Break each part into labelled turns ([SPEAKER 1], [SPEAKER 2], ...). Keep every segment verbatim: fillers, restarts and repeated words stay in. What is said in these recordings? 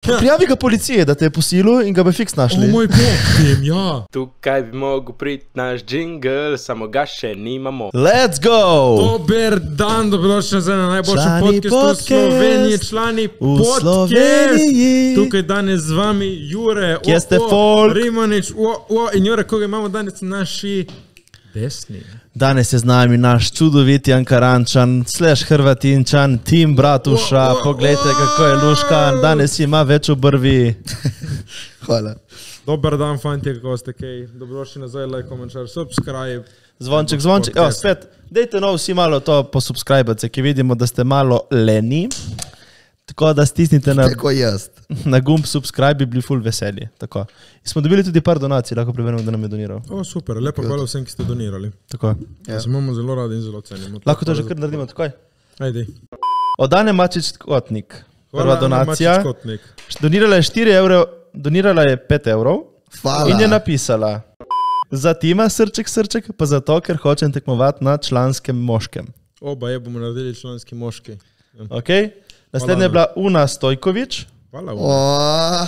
[SPEAKER 1] Prijavi ga policije, da te je posilil in ga bi fiks našli.
[SPEAKER 2] O moj bog, tim, ja.
[SPEAKER 3] Tukaj bi mogel priti naš jingle, samo ga še nimamo.
[SPEAKER 1] Let's go!
[SPEAKER 2] Dober dan, dobrodošli nazaj na najboljši
[SPEAKER 1] Člani
[SPEAKER 2] podcast, podcast v Sloveniji, člani
[SPEAKER 1] v
[SPEAKER 2] podcast.
[SPEAKER 1] Sloveniji.
[SPEAKER 2] Tukaj danes z vami Jure,
[SPEAKER 1] Kje
[SPEAKER 2] o,
[SPEAKER 1] ste
[SPEAKER 2] o,
[SPEAKER 1] folk?
[SPEAKER 2] Rimanič, o, o, in Jure, koga imamo danes na naši desni?
[SPEAKER 1] Danes je z nami naš čudoviti Ankarančan, slash Hrvatinčan, Tim Bratuša.
[SPEAKER 2] O, o,
[SPEAKER 1] Poglejte,
[SPEAKER 2] o.
[SPEAKER 1] kako je luškan. Danes ima več obrvi.
[SPEAKER 4] Hvala.
[SPEAKER 2] Dober dan, fantje, kako ste kaj? Dobrodošli nazaj, like, comment, share, subscribe.
[SPEAKER 1] Zvonček, zvonček. Evo, spet, dejte no vsi malo to posubscribajte, ki vidimo, da ste malo leni. Tako da stisnite na,
[SPEAKER 4] Tako jaz.
[SPEAKER 1] na gumb subscribe, bi bili ful veseli. Tako. Smo dobili tudi par donacij, lahko preverimo, da nam je doniral.
[SPEAKER 2] O, super, lepo hvala vsem, ki ste donirali.
[SPEAKER 1] Tako.
[SPEAKER 2] Ja. Se imamo zelo radi in zelo cenimo.
[SPEAKER 1] Lahko to že kar naredimo takoj.
[SPEAKER 2] Ajde.
[SPEAKER 1] Od Ane Mačič Kotnik. Prva donacija.
[SPEAKER 2] Mačič Kotnik.
[SPEAKER 1] Donirala je štiri evre, donirala je pet evrov.
[SPEAKER 4] Hvala.
[SPEAKER 1] In je napisala: za Tima srček, srček, pa zato, ker hočem tekmovati na članskem moškem.
[SPEAKER 2] Oba je bomo naredili članski moški. Ja.
[SPEAKER 1] Okay? Naslednja je bila Una Stojkovič.
[SPEAKER 2] Hvala,
[SPEAKER 4] O,
[SPEAKER 2] Una.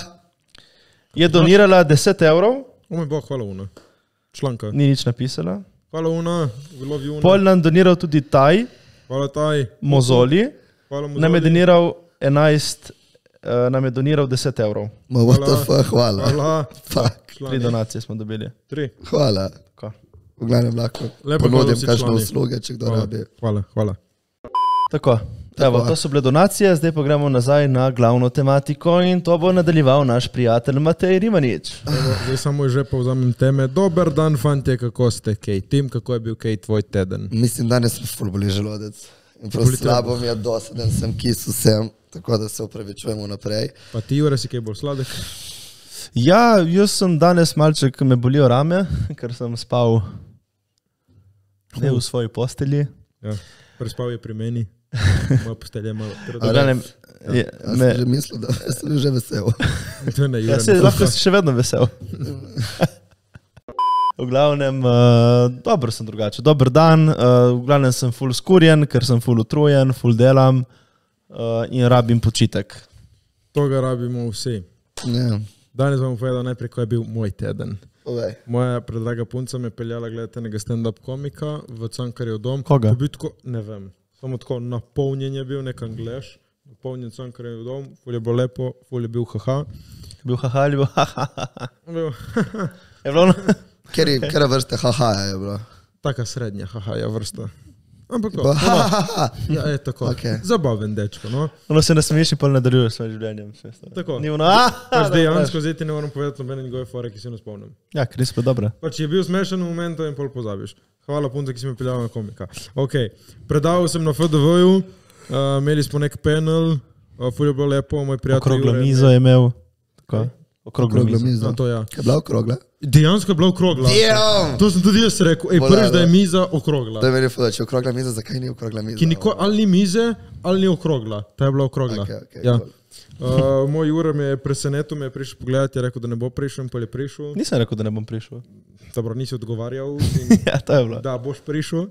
[SPEAKER 1] Je donirala deset evrov.
[SPEAKER 2] O moj bog, hvala, Una. Članka.
[SPEAKER 1] Ni nič napisala.
[SPEAKER 2] Hvala, Una. We love you, Una.
[SPEAKER 1] Pol nam doniral tudi Taj
[SPEAKER 2] Hvala, Taj.
[SPEAKER 1] Mozoli.
[SPEAKER 2] Hvala, Mozoli.
[SPEAKER 1] Nam je doniral enajst, uh, nam je doniral deset evrov.
[SPEAKER 4] ma what the fuck, hvala.
[SPEAKER 2] Hvala.
[SPEAKER 4] Fuck.
[SPEAKER 1] Tri
[SPEAKER 2] Člani.
[SPEAKER 1] donacije smo dobili.
[SPEAKER 2] Tri.
[SPEAKER 4] Hvala.
[SPEAKER 1] Tako.
[SPEAKER 4] V glavnem lahko
[SPEAKER 2] Lepo hvala
[SPEAKER 4] ponudim
[SPEAKER 2] vsi
[SPEAKER 4] kakšne
[SPEAKER 2] člani.
[SPEAKER 4] usluge, če kdo
[SPEAKER 2] Hvala,
[SPEAKER 4] rabi.
[SPEAKER 2] hvala. hvala.
[SPEAKER 1] Tako. Evo, to so bile donacije, zdaj pa gremo nazaj na glavno tematiko in to bo nadaljeval naš prijatelj Matej Rimanič.
[SPEAKER 2] Evo, zdaj samo že povzamem teme. Dober dan, fantje, kako ste kaj? Tim, kako je bil kaj tvoj teden?
[SPEAKER 4] Mislim, danes sem ful boli želodec. In prav
[SPEAKER 2] Boli te-
[SPEAKER 4] slabo mi je, dosaden sem, kis vsem, tako da se upravičujemo naprej.
[SPEAKER 2] Pa ti, Jure, si kaj bolj sladek?
[SPEAKER 1] Ja, jaz sem danes malček, me bolijo rame, ker sem spal ne v svoji postelji.
[SPEAKER 2] Ja. Prespal je pri meni. Moja postelja je malo
[SPEAKER 1] V
[SPEAKER 2] trda.
[SPEAKER 1] glavnem, je,
[SPEAKER 4] Jaz
[SPEAKER 1] me,
[SPEAKER 4] sem že mislil, da sem že vesel.
[SPEAKER 2] To je na Jure.
[SPEAKER 1] ja, se, lahko si še vedno vesel. V glavnem, uh, dobro sem drugače. Dober dan, uh, v glavnem sem ful skurjen, ker sem ful utrujen, ful delam uh, in rabim počitek.
[SPEAKER 2] To ga rabimo vsi.
[SPEAKER 4] Ja.
[SPEAKER 2] Danes vam povedal najprej, ko je bil moj teden.
[SPEAKER 4] Povej.
[SPEAKER 2] Moja predraga punca me je peljala gledati enega stand-up komika v Cankarjev dom.
[SPEAKER 1] Koga?
[SPEAKER 2] Ko bi tako, ne vem, samo tako napolnjen je bil, nek Anglež, napolnjen Cankarjev dom, ful je bilo lepo, ful je bil haha.
[SPEAKER 1] Bil haha ali bil haha?
[SPEAKER 2] Bil,
[SPEAKER 1] Je bilo ono?
[SPEAKER 4] Ker je, ker je vrste hahaja je bilo.
[SPEAKER 2] taka srednja haha je vrsta. Ampak to,
[SPEAKER 4] Pa, ha, ha, ha.
[SPEAKER 2] ja, je tako,
[SPEAKER 4] Okej.
[SPEAKER 2] zabaven dečko, no.
[SPEAKER 1] Ono se nasmeješ in pol nadaljuješ s svojim življenjem.
[SPEAKER 2] Tako.
[SPEAKER 1] Ni ono, ah,
[SPEAKER 2] Pač dejansko zdaj ti ne moram povedati nobene njegove fore, ki se ne spomnim.
[SPEAKER 1] Ja, ker nisi pa dobra.
[SPEAKER 2] Pač je bil smešen v momentu in pol pozabiš. Hvala punca, ki si me peljala na komika. Ok, predaval sem na F D V-ju, uh, imeli smo nek panel, uh, ful je bilo lepo, moj prijatelj
[SPEAKER 1] Okroglo
[SPEAKER 2] Jure-
[SPEAKER 1] mizo je imel. Tako. Okroglo
[SPEAKER 4] Okroglo
[SPEAKER 1] mizo.
[SPEAKER 4] mizo.
[SPEAKER 2] No, to ja.
[SPEAKER 4] Je bila okrogla?
[SPEAKER 2] Dejansko je bila okrogla.
[SPEAKER 4] Damn!
[SPEAKER 2] To sem tudi jaz rekel. Ej,
[SPEAKER 4] Bolano.
[SPEAKER 2] prvič, da je miza okrogla.
[SPEAKER 4] To je meni ful, če je okrogla miza, zakaj ni okrogla miza?
[SPEAKER 2] Ki niko, ali ni mize, ali ni okrogla. Ta je bila okrogla.
[SPEAKER 4] Okej, okej,
[SPEAKER 2] ja.
[SPEAKER 4] cool.
[SPEAKER 2] uh, moj Jure me je presenetil, me je prišel pogledati, je rekel, da ne bo prišel, in pol je prišel.
[SPEAKER 1] Nisem rekel, da ne bom prišel.
[SPEAKER 2] Dobro, nisi odgovarjal. In,
[SPEAKER 1] Ja, to je bilo.
[SPEAKER 2] da, boš prišel.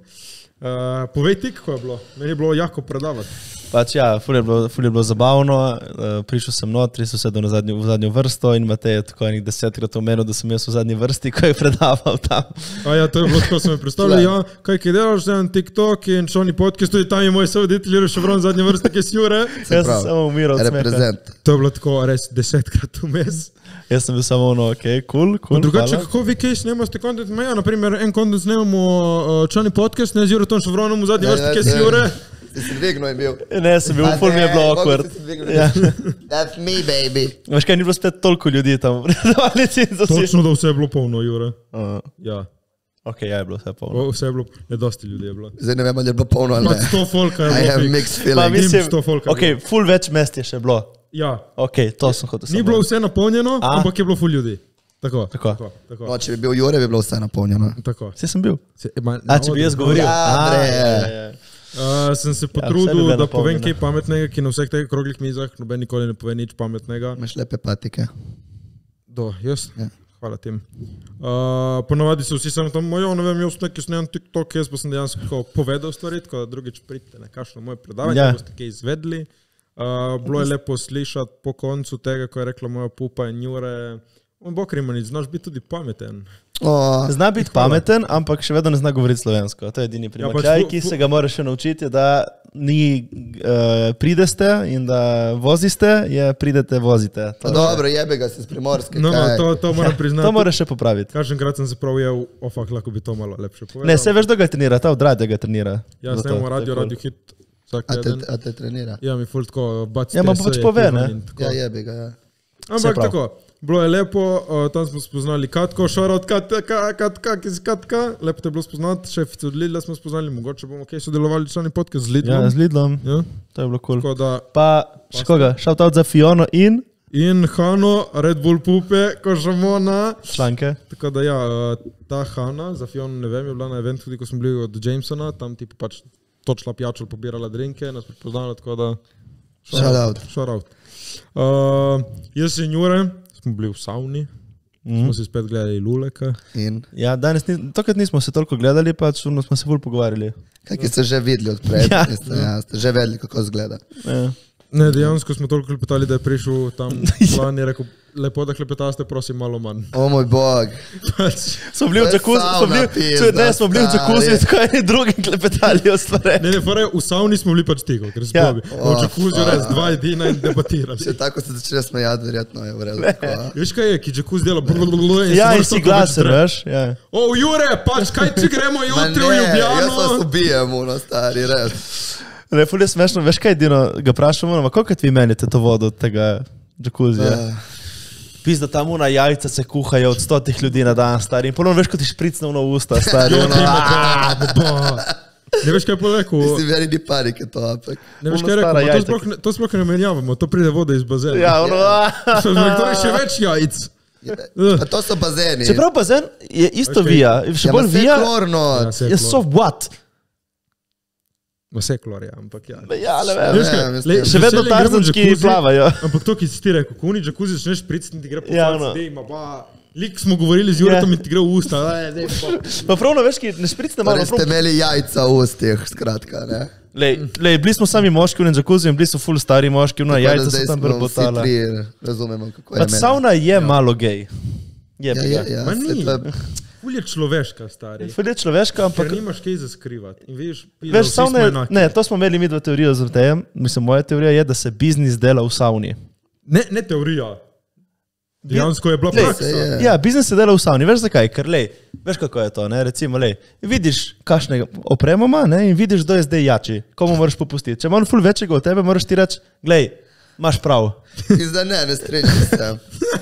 [SPEAKER 2] Uh, povej ti, kako je bilo. Meni je bilo jako predavati.
[SPEAKER 1] Pač ja, ful je bilo, ful je bilo zabavno, uh, prišel sem notri, so sedel na zadnjo, v zadnjo vrsto in Matej je tako enih desetkrat omenil, da sem jaz v zadnji vrsti, ko je predaval tam.
[SPEAKER 2] A ja, to je bilo, tako sem me predstavljal. Ja, kaj ki delaš, zdaj na TikTok in čovni podcast, tudi tam je moj sovoditelj, Jure Ševron, zadnje vrste, ki je s Jure.
[SPEAKER 4] Se
[SPEAKER 1] Jaz sem
[SPEAKER 4] pravi,
[SPEAKER 1] samo umiral od smeha.
[SPEAKER 4] Reprezent.
[SPEAKER 2] To je bilo tako res desetkrat vmes.
[SPEAKER 1] Jaz sem bil samo ono, ok, cool, cool,
[SPEAKER 2] Drugače,
[SPEAKER 1] hvala.
[SPEAKER 2] kako vi kaj snemate content? Ma ja, naprimer, en content snemamo uh, čovni podcast, ne z Jure Tom Ševronom, v zadnji vrsti, ki je s Jure.
[SPEAKER 4] Si si dvignil in bil.
[SPEAKER 1] Ne, sem bil, ful mi je bilo awkward. Ja.
[SPEAKER 4] That's me, baby.
[SPEAKER 1] Veš kaj, ni bilo spet toliko ljudi tam.
[SPEAKER 2] Točno, da vse je bilo polno, Jure.
[SPEAKER 1] Uh,
[SPEAKER 2] Ja,
[SPEAKER 1] ok, ja, je bilo vse polno.
[SPEAKER 2] o, vse je bilo, ne, dosti ljudi je bilo.
[SPEAKER 4] Zdaj ne vem, ali je bilo polno ali
[SPEAKER 2] Ma,
[SPEAKER 4] ne.
[SPEAKER 2] sto folka je
[SPEAKER 4] I have
[SPEAKER 2] bilo.
[SPEAKER 4] mixed
[SPEAKER 1] Pa
[SPEAKER 4] feelings.
[SPEAKER 1] mislim,
[SPEAKER 2] sto folka je
[SPEAKER 1] ok, ful več mest je še bilo.
[SPEAKER 2] Ja,
[SPEAKER 1] Ok, to sem hotel
[SPEAKER 2] ni
[SPEAKER 1] samo
[SPEAKER 2] bilo
[SPEAKER 1] reči.
[SPEAKER 2] vse napolnjeno,
[SPEAKER 1] A?
[SPEAKER 2] ampak je bilo ful ljudi. Tako,
[SPEAKER 1] Tako.
[SPEAKER 2] tako, tako.
[SPEAKER 4] No, če bi bil Jure, bi bilo vse napolnjeno.
[SPEAKER 2] tako.
[SPEAKER 1] Saj sem bil.
[SPEAKER 2] Se, ma,
[SPEAKER 1] A, če bi jaz govoril.
[SPEAKER 4] Ja,
[SPEAKER 1] A,
[SPEAKER 4] Andrej.
[SPEAKER 1] ja, ja.
[SPEAKER 2] Uh, sem se
[SPEAKER 1] vse bi
[SPEAKER 2] potrudil,
[SPEAKER 1] bile
[SPEAKER 2] da povem
[SPEAKER 1] napolnjene.
[SPEAKER 2] kaj pametnega, ki na vseh teh okroglih mizah noben nikoli ne pove nič pametnega.
[SPEAKER 4] Imaš lepe patike.
[SPEAKER 2] Do, jaz?
[SPEAKER 4] Ja.
[SPEAKER 2] Hvala tem. Uh, ponovadi so vsi samo tam, mojo, ne vem, jaz nekaj snemam TikTok, jaz pa sem dejansko povedal stvari, tako da drugič pridite na kakšno moje predavanje,
[SPEAKER 1] Ja.
[SPEAKER 2] ja. boste kaj izvedli. Uh, bilo je lepo slišati po koncu tega, ko je rekla moja pupa in Jure, on bo krimanic, znaš biti tudi pameten.
[SPEAKER 4] Oh,
[SPEAKER 1] Zna biti pameten, ampak še vedno ne zna govoriti slovensko. To je edini primanjkljaj,
[SPEAKER 2] Ja, pač fu-
[SPEAKER 1] ki
[SPEAKER 2] fu-
[SPEAKER 1] se ga moraš še naučiti, je, da ni uh, prideste in da voziste, je pridete, vozite. To,
[SPEAKER 4] pa dobro, jebe ga se z Primorske.
[SPEAKER 2] No, no,
[SPEAKER 4] kaj?
[SPEAKER 2] to, to moram priznati.
[SPEAKER 1] to moraš še popraviti.
[SPEAKER 2] Kaženkrat sem se prav jel, o fakt, lahko bi to malo lepše povedal.
[SPEAKER 1] Ne, se veš, da ga trenira, ta od radija ga trenira.
[SPEAKER 2] Ja,
[SPEAKER 1] Zato,
[SPEAKER 2] snemo
[SPEAKER 1] to je
[SPEAKER 2] radio,
[SPEAKER 1] cool.
[SPEAKER 2] radio hit vsak
[SPEAKER 4] A te,
[SPEAKER 2] teden.
[SPEAKER 4] a te trenira?
[SPEAKER 2] Ja, mi ful tako baci
[SPEAKER 1] Ja, ma
[SPEAKER 2] strese,
[SPEAKER 1] pač
[SPEAKER 2] je
[SPEAKER 1] pove,
[SPEAKER 2] pivan
[SPEAKER 1] ne?
[SPEAKER 2] in tako.
[SPEAKER 4] Ja, jebe ga, ja.
[SPEAKER 2] Ampak
[SPEAKER 1] prav.
[SPEAKER 2] tako, bilo je lepo, uh, tam smo spoznali Katko, šarat Katka, Katka, ki si Katka, lepo te je bilo spoznati, šefico od Lidla smo spoznali, mogoče bomo kaj sodelovali člani podcast z Lidlom.
[SPEAKER 1] Ja, z Lidlom,
[SPEAKER 2] Ja,
[SPEAKER 1] to je bilo kul. Cool.
[SPEAKER 2] tako da,
[SPEAKER 1] Pa, še koga, shout out za Fiono in
[SPEAKER 2] in Hano, Red Bull pupe, Kožamona.
[SPEAKER 1] članke.
[SPEAKER 2] Tako da ja, uh, ta Hana, za Fionu ne vem, je bila na eventu tudi, ko smo bili od Jamesona, tam tipa pač točila pijačo, pobirala drinke, nas prepoznala, tako da...
[SPEAKER 4] Shout out.
[SPEAKER 2] Shout out. Uh, jaz in Jure smo bili v savni, mm. smo si spet gledali Luleka.
[SPEAKER 4] In
[SPEAKER 1] Ja, danes, ni, tokrat nismo se toliko gledali, pač ono smo se ful pogovarjali.
[SPEAKER 4] kaj ste že videli odpred,
[SPEAKER 1] Ja.
[SPEAKER 4] ja. Ste, ja, ste že vedeli, kako izgleda.
[SPEAKER 1] Ja.
[SPEAKER 2] Ne, dejansko smo toliko klepetali, da je prišel tam plan in rekel, lepo da klepetaste, prosim, malo manj.
[SPEAKER 4] O moj bog.
[SPEAKER 2] Pač,
[SPEAKER 1] Smo bili v
[SPEAKER 4] To je
[SPEAKER 1] džakuzi, smo
[SPEAKER 4] savna
[SPEAKER 1] bili,
[SPEAKER 4] pizda,
[SPEAKER 1] če ne, smo bili v džakuzi,
[SPEAKER 4] stari.
[SPEAKER 1] tako eni drugi klepetali o stvareh.
[SPEAKER 2] ne, ne, fore, v savni smo bili pač tiho, ker smo
[SPEAKER 1] Ja.
[SPEAKER 2] ja. v džakuzi res dva edina in debatirali.
[SPEAKER 4] Če tako se začne smejati, verjetno je v redu. tako.
[SPEAKER 2] Veš kaj je, ki džakuz dela blablabla in
[SPEAKER 1] Ja,
[SPEAKER 2] se
[SPEAKER 1] in si glasen, veš. Ja.
[SPEAKER 2] O, Jure, pač kaj če gremo
[SPEAKER 4] Ma
[SPEAKER 2] jutri v
[SPEAKER 4] ne, jaz
[SPEAKER 2] Ljubljano?
[SPEAKER 4] vas ubijem, uno, stari, res.
[SPEAKER 1] Ne, ful je smešno, veš kaj edino, ga vprašamo, no, koliko vi menite to vodo od tega džakuzija?
[SPEAKER 4] Ah.
[SPEAKER 1] Pizda, tam una jajca se kuhajo od stotih ljudi na dan, stari. In ponovno veš, ko ti špricne v usta, stari.
[SPEAKER 2] Jo,
[SPEAKER 1] ono,
[SPEAKER 2] ti
[SPEAKER 1] "Ah."
[SPEAKER 2] me ba, ba. Ne veš kaj je rekel?
[SPEAKER 4] Si veri ni panike to, ampak.
[SPEAKER 2] Ne veš
[SPEAKER 1] Ono
[SPEAKER 2] kaj je
[SPEAKER 1] stara
[SPEAKER 2] rekel? Ma To
[SPEAKER 1] jajca.
[SPEAKER 2] sploh ne- To sploh ne menjavamo, to pride voda iz bazena.
[SPEAKER 1] Ja, ono, "Ah."
[SPEAKER 2] To je še več jajc.
[SPEAKER 4] Pa to so bazeni.
[SPEAKER 1] Čeprav bazen je isto
[SPEAKER 2] Ok.
[SPEAKER 1] vija, še
[SPEAKER 4] ja, ma
[SPEAKER 1] bolj
[SPEAKER 4] vse
[SPEAKER 1] vija,
[SPEAKER 4] klorno.
[SPEAKER 2] Ja, se
[SPEAKER 1] je so what?
[SPEAKER 2] Vse klor, ja, ampak ja.
[SPEAKER 1] Ja, ne vem.
[SPEAKER 2] Veš kaj,
[SPEAKER 4] Ne, mislim.
[SPEAKER 2] lej,
[SPEAKER 1] Še vedno
[SPEAKER 2] veselje gremo v
[SPEAKER 1] tarzanski
[SPEAKER 2] jacuzzi,
[SPEAKER 1] plavajo.
[SPEAKER 2] Ampak to, ki si ti rekel, ko v jacuzzi začneš pricniti, ti gre po
[SPEAKER 1] Ja,
[SPEAKER 2] palcu,
[SPEAKER 1] ono.
[SPEAKER 2] dej, ma ba. Lik smo govorili z Juretom
[SPEAKER 1] Ja.
[SPEAKER 2] in ti gre v usta. Ej, dej, pa.
[SPEAKER 1] Pa pravno veš, ki ne špricne malo.
[SPEAKER 4] Res ste imeli jajca v ustih, skratka, ne?
[SPEAKER 1] Lej, lej, bili smo sami moški v jacuzzi in bili so ful stari moški, no
[SPEAKER 4] Tako da
[SPEAKER 1] jajca so
[SPEAKER 4] zdaj
[SPEAKER 1] tam
[SPEAKER 4] smo vsi
[SPEAKER 1] brbotala.
[SPEAKER 4] tri, razumemo, kako je
[SPEAKER 1] Pač
[SPEAKER 4] meni.
[SPEAKER 1] sauna je malo gej. Je,
[SPEAKER 4] Ja, ja, ja.
[SPEAKER 2] Ma
[SPEAKER 4] saj
[SPEAKER 2] ni.
[SPEAKER 4] to je-
[SPEAKER 2] Ful je človeška, stari.
[SPEAKER 1] Ful je človeška, ampak...
[SPEAKER 2] Ker nimaš kaj za skrivati. In veš, pizda,
[SPEAKER 1] Veš,
[SPEAKER 2] vsi
[SPEAKER 1] sauna
[SPEAKER 2] smo
[SPEAKER 1] je,
[SPEAKER 2] enaki.
[SPEAKER 1] ne, to smo imeli mi dva teorijo z tem. Mislim, moja teorija je, da se biznis dela v sauni.
[SPEAKER 2] Ne, ne teorija. Dejansko je bila
[SPEAKER 1] Lej,
[SPEAKER 2] praksa.
[SPEAKER 4] se je.
[SPEAKER 1] Ja, biznis se dela v sauni. Veš zakaj? Ker, lej, veš kako je to, ne? Recimo, lej, vidiš, kakšne opremo ima, ne? In vidiš, kdo je zdaj jači, komu moraš popustiti. Če ima on ful večjega od tebe, moraš ti reči, glej, imaš prav.
[SPEAKER 4] Pizda ne, ne strinjam se.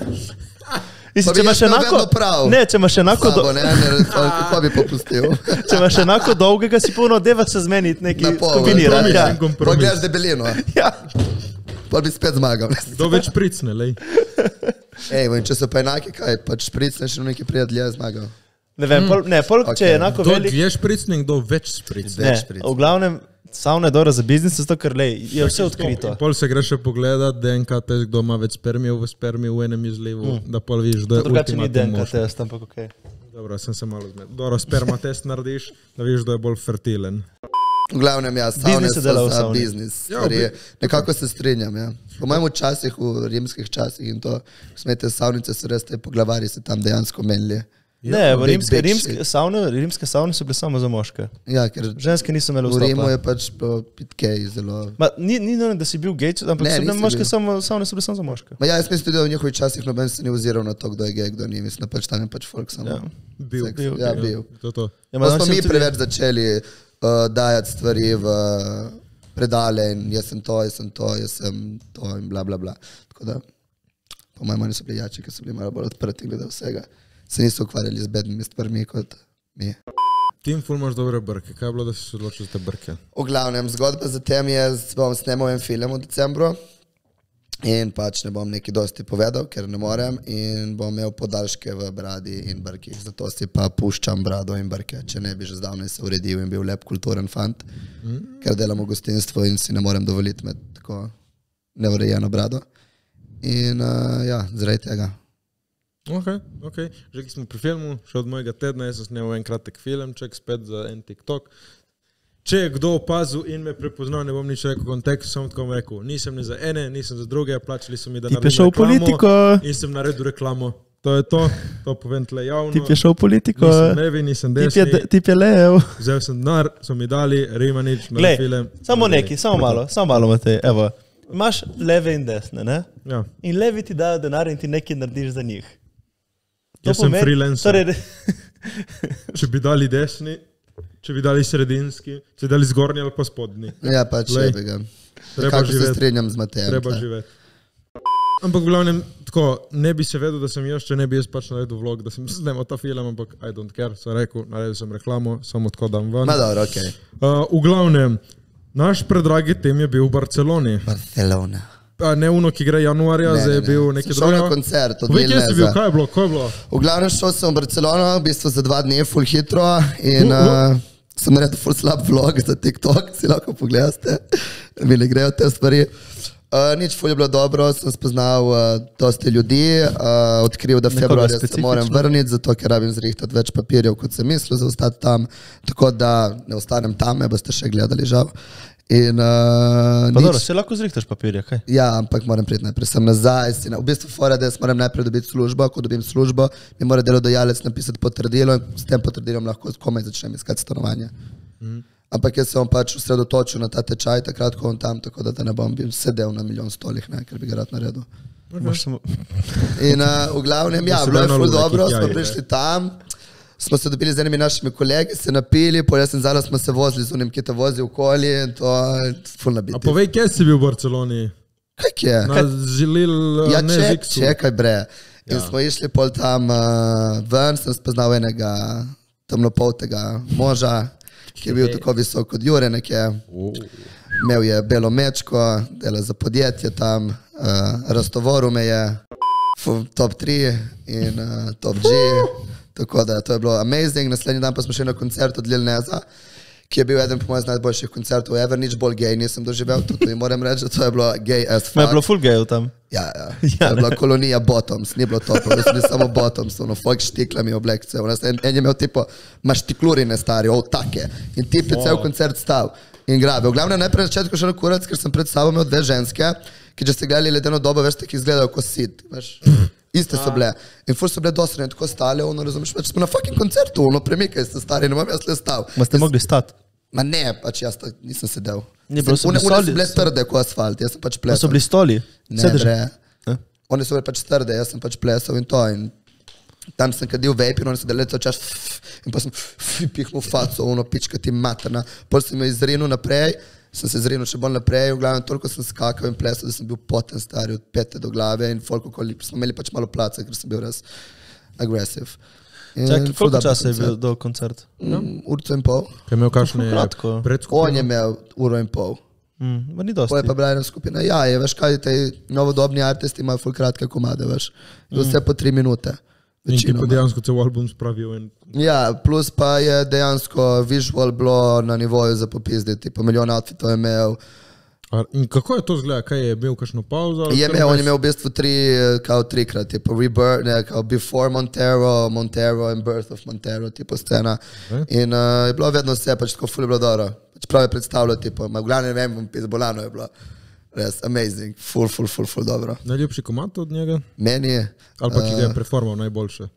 [SPEAKER 1] Mislim,
[SPEAKER 4] Pa
[SPEAKER 1] če
[SPEAKER 4] bi
[SPEAKER 1] imaš
[SPEAKER 4] jaz imel
[SPEAKER 1] enako,
[SPEAKER 4] vedno prav.
[SPEAKER 1] ne, če imaš enako, do,
[SPEAKER 4] Slabo, ne, ne, kako bi popustil.
[SPEAKER 1] če imaš enako dolgega, si polno devač se zmeniti, neki
[SPEAKER 4] Na pol,
[SPEAKER 1] kombinirati. Ja.
[SPEAKER 2] En
[SPEAKER 4] Pa
[SPEAKER 2] kompromis.
[SPEAKER 4] gledaš debelino,
[SPEAKER 1] Ja.
[SPEAKER 4] pa bi spet zmagal.
[SPEAKER 2] Kdo več pricne, lej.
[SPEAKER 4] Ej, in če so pa enaki, kaj, pač pricneš v neki prijatelje zmagal.
[SPEAKER 1] Ne vem, pol, ne, pol, okay. Če je
[SPEAKER 4] Ok.
[SPEAKER 1] enako
[SPEAKER 2] Kdo
[SPEAKER 1] velik,
[SPEAKER 2] dlje špricne in kdo več špricne.
[SPEAKER 1] ne,
[SPEAKER 4] več špric.
[SPEAKER 1] v glavnem, sauna je dobra za biznis, zato ker lej, je vse odkrito.
[SPEAKER 2] In pol se greš še pogledat, D N K test, kdo ima več spermijev v spermiju v enem izlivu, mm. da pol vidiš, da je
[SPEAKER 1] Drugače ni D N
[SPEAKER 2] ultimatum
[SPEAKER 1] K
[SPEAKER 2] mož.
[SPEAKER 1] test, ampak ok.
[SPEAKER 2] Dobro, sem se malo zmedel. Dobro, sperma test narediš, da vidiš, da je bolj fertilen.
[SPEAKER 4] V glavnem, ja, savne
[SPEAKER 1] Biznis se
[SPEAKER 4] so
[SPEAKER 1] dela v
[SPEAKER 4] za
[SPEAKER 1] savni.
[SPEAKER 4] biznis.
[SPEAKER 2] Ja,
[SPEAKER 4] Stvari,
[SPEAKER 2] bi-
[SPEAKER 4] nekako se strinjam, ja. Po mojem včasih, v rimskih časih in to, ko smete savnice, so res te poglavari se tam dejansko menili.
[SPEAKER 1] Ne, v
[SPEAKER 4] big,
[SPEAKER 1] rimske,
[SPEAKER 4] big
[SPEAKER 1] rimske,
[SPEAKER 4] shit.
[SPEAKER 1] savne, rimske savne so bile samo za moške.
[SPEAKER 4] Ja, ker
[SPEAKER 1] Ženske niso imele
[SPEAKER 4] v Rimu
[SPEAKER 1] vstopa.
[SPEAKER 4] je pač po pitkej zelo...
[SPEAKER 1] Ma, ni ni nujno, da si bil gej, ampak
[SPEAKER 4] Ne,
[SPEAKER 1] so bile
[SPEAKER 4] nisi
[SPEAKER 1] moške
[SPEAKER 4] bil.
[SPEAKER 1] samo, savne so bile samo za moške.
[SPEAKER 4] Ma ja, jaz mislim, da v njihovih časih noben se ni oziral na to, kdo je gej, kdo ni. Mislim, da pač tam je pač folk samo.
[SPEAKER 1] Ja.
[SPEAKER 2] Bil.
[SPEAKER 4] seks.
[SPEAKER 1] bil,
[SPEAKER 4] Ja,
[SPEAKER 1] bil.
[SPEAKER 4] bil.
[SPEAKER 2] To, to.
[SPEAKER 1] Ja,
[SPEAKER 4] Pa
[SPEAKER 1] ma,
[SPEAKER 4] smo
[SPEAKER 1] danes
[SPEAKER 4] mi
[SPEAKER 1] sem tudi-
[SPEAKER 4] preveč začeli uh, dajati stvari v predale in jaz sem to, jaz sem to, jaz sem to in bla bla bla. Tako da, po mojem, oni so bili jači, ker so bili malo bolj odprti glede vsega. Se niso ukvarjali z bednimi stvarmi kot mi.
[SPEAKER 2] Tim ful imaš dobre brke. Kaj je bilo, da si se odločil za te brke?
[SPEAKER 4] V glavnem, zgodba za tem je, z- bom snemal en film v decembru in pač ne bom neki dosti povedal, ker ne morem in bom imel podaljške v bradi in brkih, zato si pa puščam brado in brke, če ne bi že zdavnaj se uredil in bil lep kulturen fant, mm. ker delam v gostinstvu in si ne morem dovoliti med tako neurejeno brado. In uh, ja, zaradi tega.
[SPEAKER 2] Ok, ok. Že ki smo pri filmu, še od mojega tedna, jaz sem snemal en kratek filmček, spet za en TikTok. Če je kdo opazil in me prepoznal, ne bom nič rekel kontekst, sem tako rekel, nisem ni za ene, nisem za druge, plačali so mi, da
[SPEAKER 1] naredim reklamo. Ti je šel v politiko.
[SPEAKER 2] In sem naredil reklamo. To je to, to povem tle javno.
[SPEAKER 1] Ti je šel v politiko.
[SPEAKER 2] Nisem levi, nisem desni.
[SPEAKER 1] Ti je lev.
[SPEAKER 2] Vzel sem denar, so mi dali, Rimanič, na film.
[SPEAKER 1] Samo neki, samo malo, samo malo, Matej, evo. Imaš leve in desne, ne?
[SPEAKER 2] Ja.
[SPEAKER 1] In levi ti dajo denar in ti nekaj narediš za njih.
[SPEAKER 2] To Jaz pomeni, sem freelancer. Torej... Če bi dali desni, če bi dali sredinski, če bi dali zgornji ali pa spodnji.
[SPEAKER 4] Ja, pač je bi ga. Treba živeti. Se strinjam z Matejem.
[SPEAKER 2] Treba živeti. Ampak v glavnem, tako, ne bi se vedel, da sem jaz, če ne bi jaz pač naredil vlog, da sem snemal ta film, ampak I don't care, sem rekel, naredil sem reklamo, samo tako dam ven.
[SPEAKER 4] Ma dobro, okej. Okay.
[SPEAKER 2] Uh, v glavnem, naš predragi tem je bil v Barceloni.
[SPEAKER 4] Barcelona.
[SPEAKER 2] A ne uno, ki gre januarja,
[SPEAKER 4] ne,
[SPEAKER 2] zdaj je
[SPEAKER 4] ne,
[SPEAKER 2] bil
[SPEAKER 4] ne.
[SPEAKER 2] neki
[SPEAKER 4] drugi. Šel na koncert od
[SPEAKER 2] Vilneza. Kje si bil, kaj je bilo, kaj je bilo?
[SPEAKER 4] V glavnem šel sem v Barcelono, v bistvu za dva dni, full hitro in uh, uh. sem naredil full slab vlog za TikTok, si lahko pogledate, mi ne grejo te stvari. Uh, nič, ful je bilo dobro, sem spoznal uh, dosti ljudi, uh, odkril, da februarja se moram vrniti, zato ker rabim zrihtati več papirjev, kot sem mislil, za ostati tam, tako da ne ostanem tam, me boste še gledali, žal. In, uh,
[SPEAKER 1] pa nič... dobro, se lahko zrihtaš papirje, kaj?
[SPEAKER 4] Ja, ampak moram priti najprej sem nazaj, si na... v bistvu fora, da jaz moram najprej dobiti službo, ko dobim službo, mi mora delodajalec napisati potrdilo in s tem potrdilom lahko komaj začnem iskati stanovanje. Mm. Ampak jaz sem pač osredotočil na ta tečaj, takrat, ko on tam, tako da, da ne bom bil sedel na milijon stolih, ne, ker bi ga rad naredil.
[SPEAKER 2] Okay.
[SPEAKER 4] In uh, v glavnem, ja, bilo je ful dobro, smo prišli tam, smo se dobili z enimi našimi kolegi, se napili, potem jaz in Zala smo se vozili z unim, ki te vozi okoli in to je ful nabiti.
[SPEAKER 2] A povej, kje si bil v Barceloni?
[SPEAKER 4] Kaj je?
[SPEAKER 2] Na Žilil,
[SPEAKER 4] ja,
[SPEAKER 2] ne
[SPEAKER 4] ček,
[SPEAKER 2] Ziksu.
[SPEAKER 4] Čekaj, bre. In ja. Smo išli pol tam uh, ven, sem spoznal enega temnopoltega moža, ki je bil tako visok kot Jure nekje, imel je belo mečko, dela za podjetje tam, uh, raztovoril me je, top tri in uh, top G, tako da to je bilo amazing. Naslednji dan pa smo šli na koncert od Lil Neza, ki je bil eden po mojih najboljših koncertov ever, nič bolj gej nisem doživel, tudi moram reči, da to je bilo gay as fuck.
[SPEAKER 1] Ma je bilo full gayov tam.
[SPEAKER 4] Ja, ja, to je bila kolonija bottoms, ni bilo to, da so bili samo bottoms, ono, folk štiklami oblekce, en, en je imel tipo, ma štiklurine stari, o, take, in tip je cel koncert stav in grabe. V glavnem najprej na začetku šel na kurac, ker sem pred sabo imel dve ženske, ki če ste gledali ledeno dobo, veš, tako izgledajo kot sit, veš, iste so bile. In ful so bile dosredne, tako stale, ono, razumeš, več smo na fucking koncertu, ono, premikaj ste stari, ne imam jaz le stav.
[SPEAKER 1] Ma ste mogli stati?
[SPEAKER 4] Ma ne, pač jaz nisem sedel.
[SPEAKER 1] Ni bilo, so
[SPEAKER 4] bili
[SPEAKER 1] stoli?
[SPEAKER 4] One so bile trde kot asfalt, jaz sem pač plesal.
[SPEAKER 1] Pa so bili stoli?
[SPEAKER 4] Ne, bre. One so bile pač trde, jaz sem pač plesal in to. In tam sem kadil vape in oni so delali to čas in pa sem pih mu faco, ono pička ti materna. Pol sem jo izrinil naprej, sem se izrinil še bolj naprej, v glavnem toliko sem skakal in plesal, da sem bil poten stari od pete do glave in folk okoli, smo imeli pač malo placa, ker sem bil res aggressiv.
[SPEAKER 1] Čak, koliko časa je bil do koncert?
[SPEAKER 4] Mm, urco in pol.
[SPEAKER 2] Kaj je imel kakšne predskupine?
[SPEAKER 4] On je imel uro in pol.
[SPEAKER 1] Mm, ni dosti.
[SPEAKER 4] To je pa bila ena skupina. Ja, je, veš kaj, te novodobni artisti imajo ful kratke komade, veš. Mm. Vse po tri minute.
[SPEAKER 2] In ki pa dejansko cel album spravil. In...
[SPEAKER 4] Ja, plus pa je dejansko visual bilo na nivoju za popizditi. Po milijon outfitov je imel.
[SPEAKER 2] In kako je to zgleda? Kaj je imel kakšno pauzo?
[SPEAKER 4] Je imel, on je imel v bistvu tri, kao trikrat, tipo Rebirth, ne, kao Before Montero, Montero and Birth of Montero, tipo scena. Okay. In uh, je bilo vedno vse, pač tako ful je bilo dobro. Pač prav je predstavljal, tipo, ma v glavnem ne vem, pis bolano je bilo. Res, amazing, ful, ful, ful, ful, dobro.
[SPEAKER 2] Najljubši komad od njega?
[SPEAKER 4] Meni je.
[SPEAKER 2] Ali pa ki ga je performal najboljše?